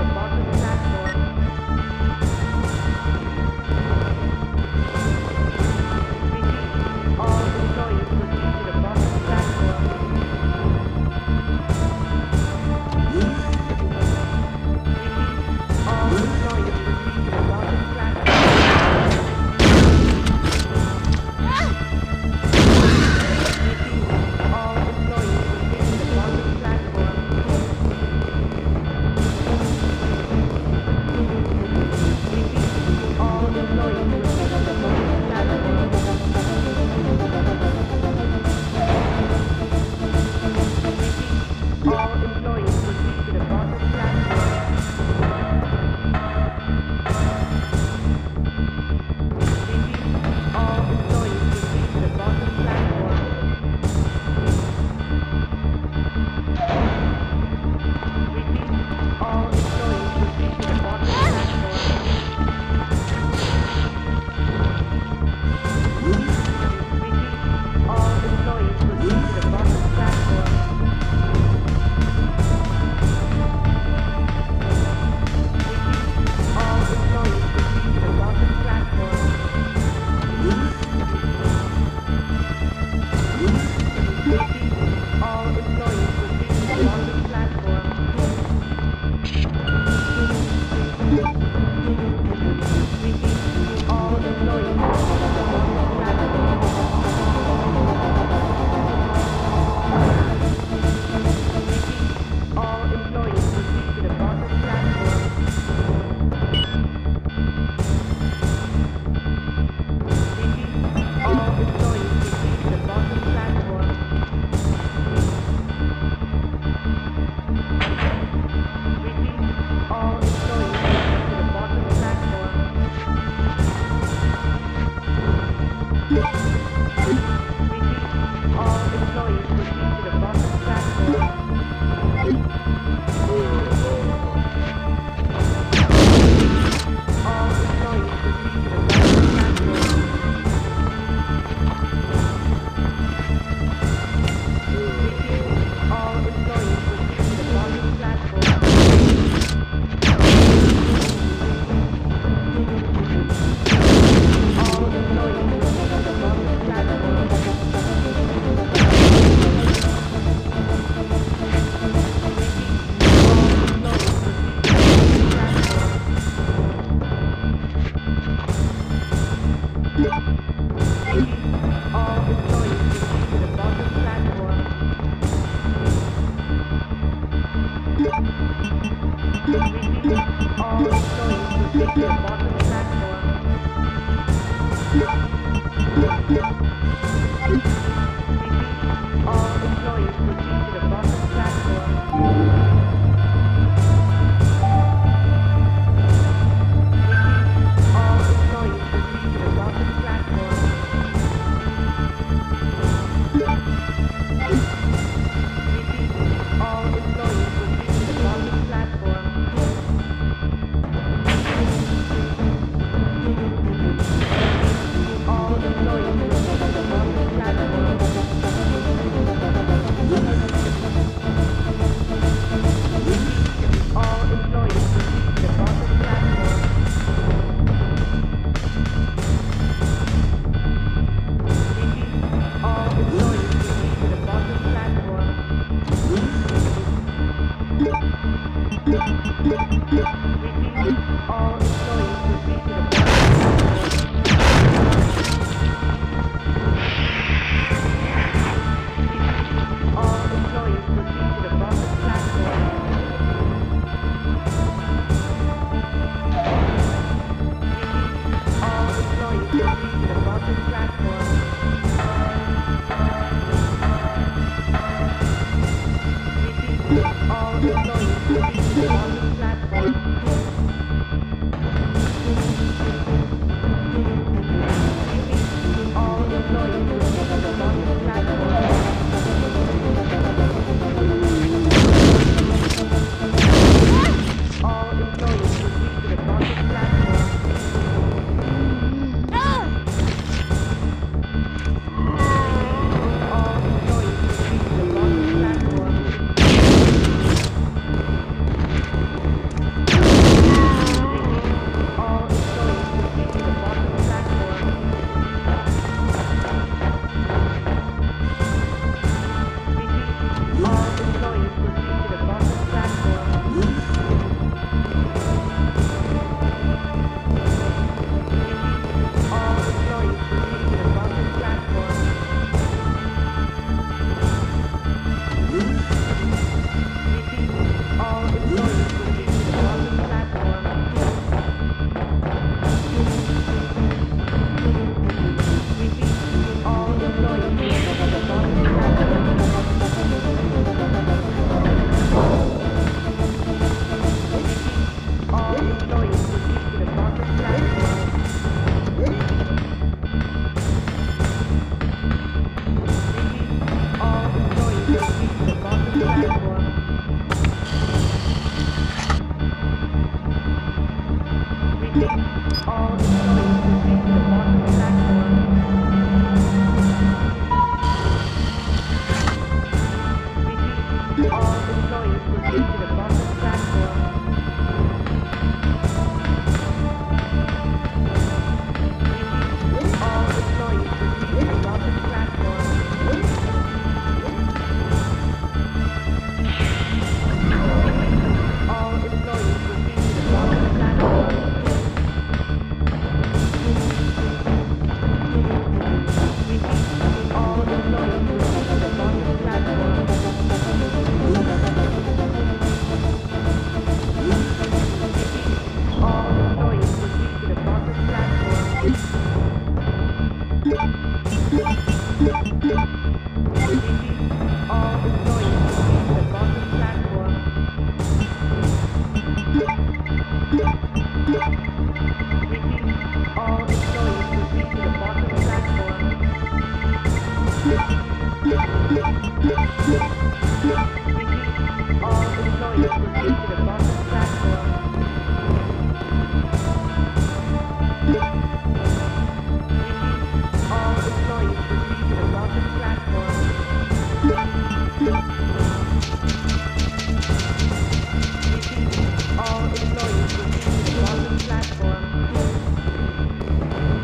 All employees proceed to the bottom platform.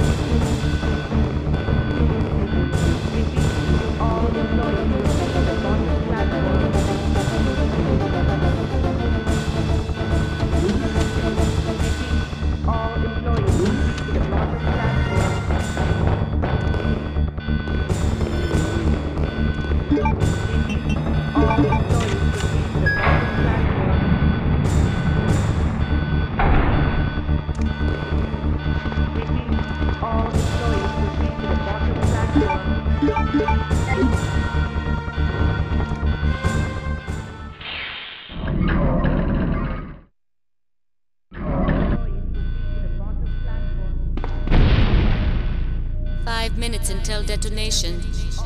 Five minutes until detonation.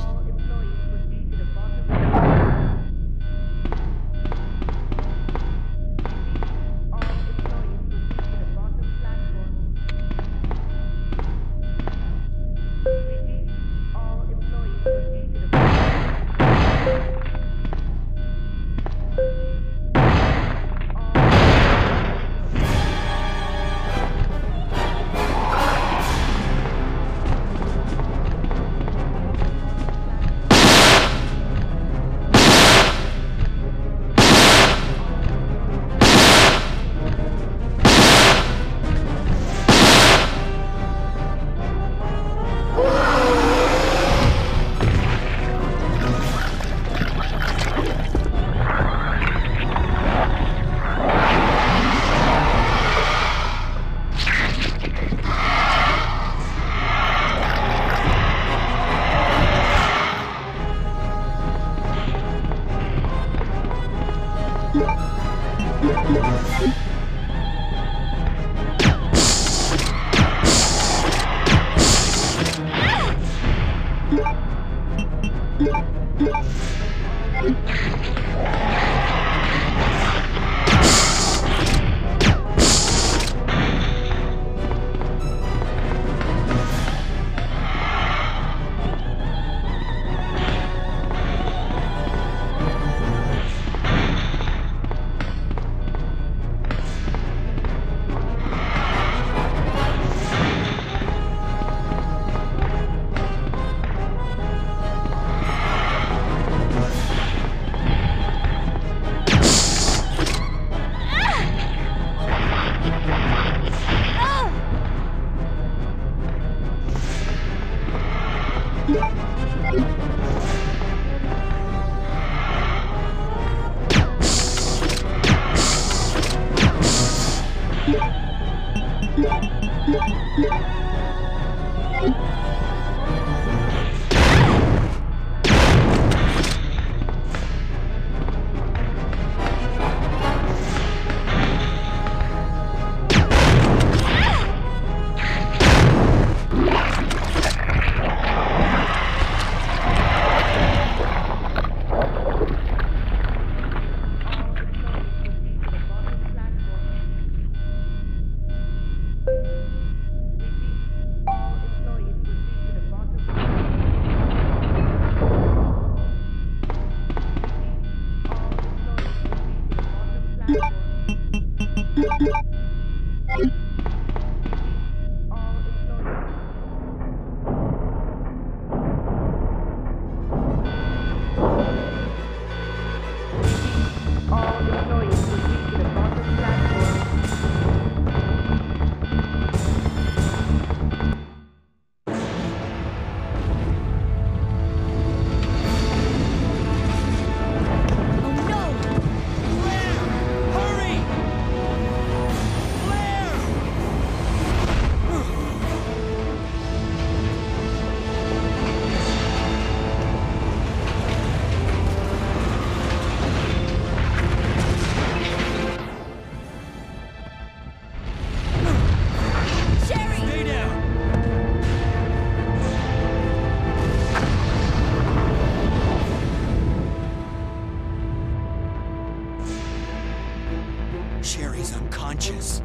Sherry's unconscious.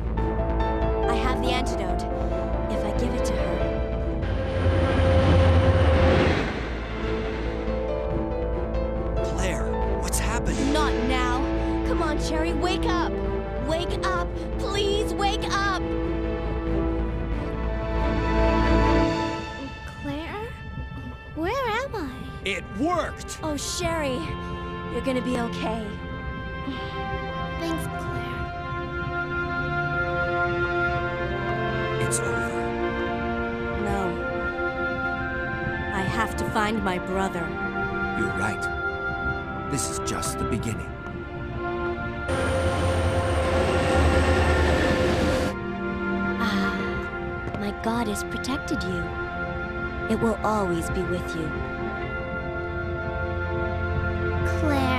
I have the antidote. If I give it to her. Claire, what's happening? Not now. Come on, Sherry, wake up. Wake up. Please wake up. Claire? Where am I? It worked! Oh, Sherry, you're gonna be okay. Thanks, Claire. It's over. No. I have to find my brother. You're right. This is just the beginning. Ah, my God has protected you. It will always be with you. Claire?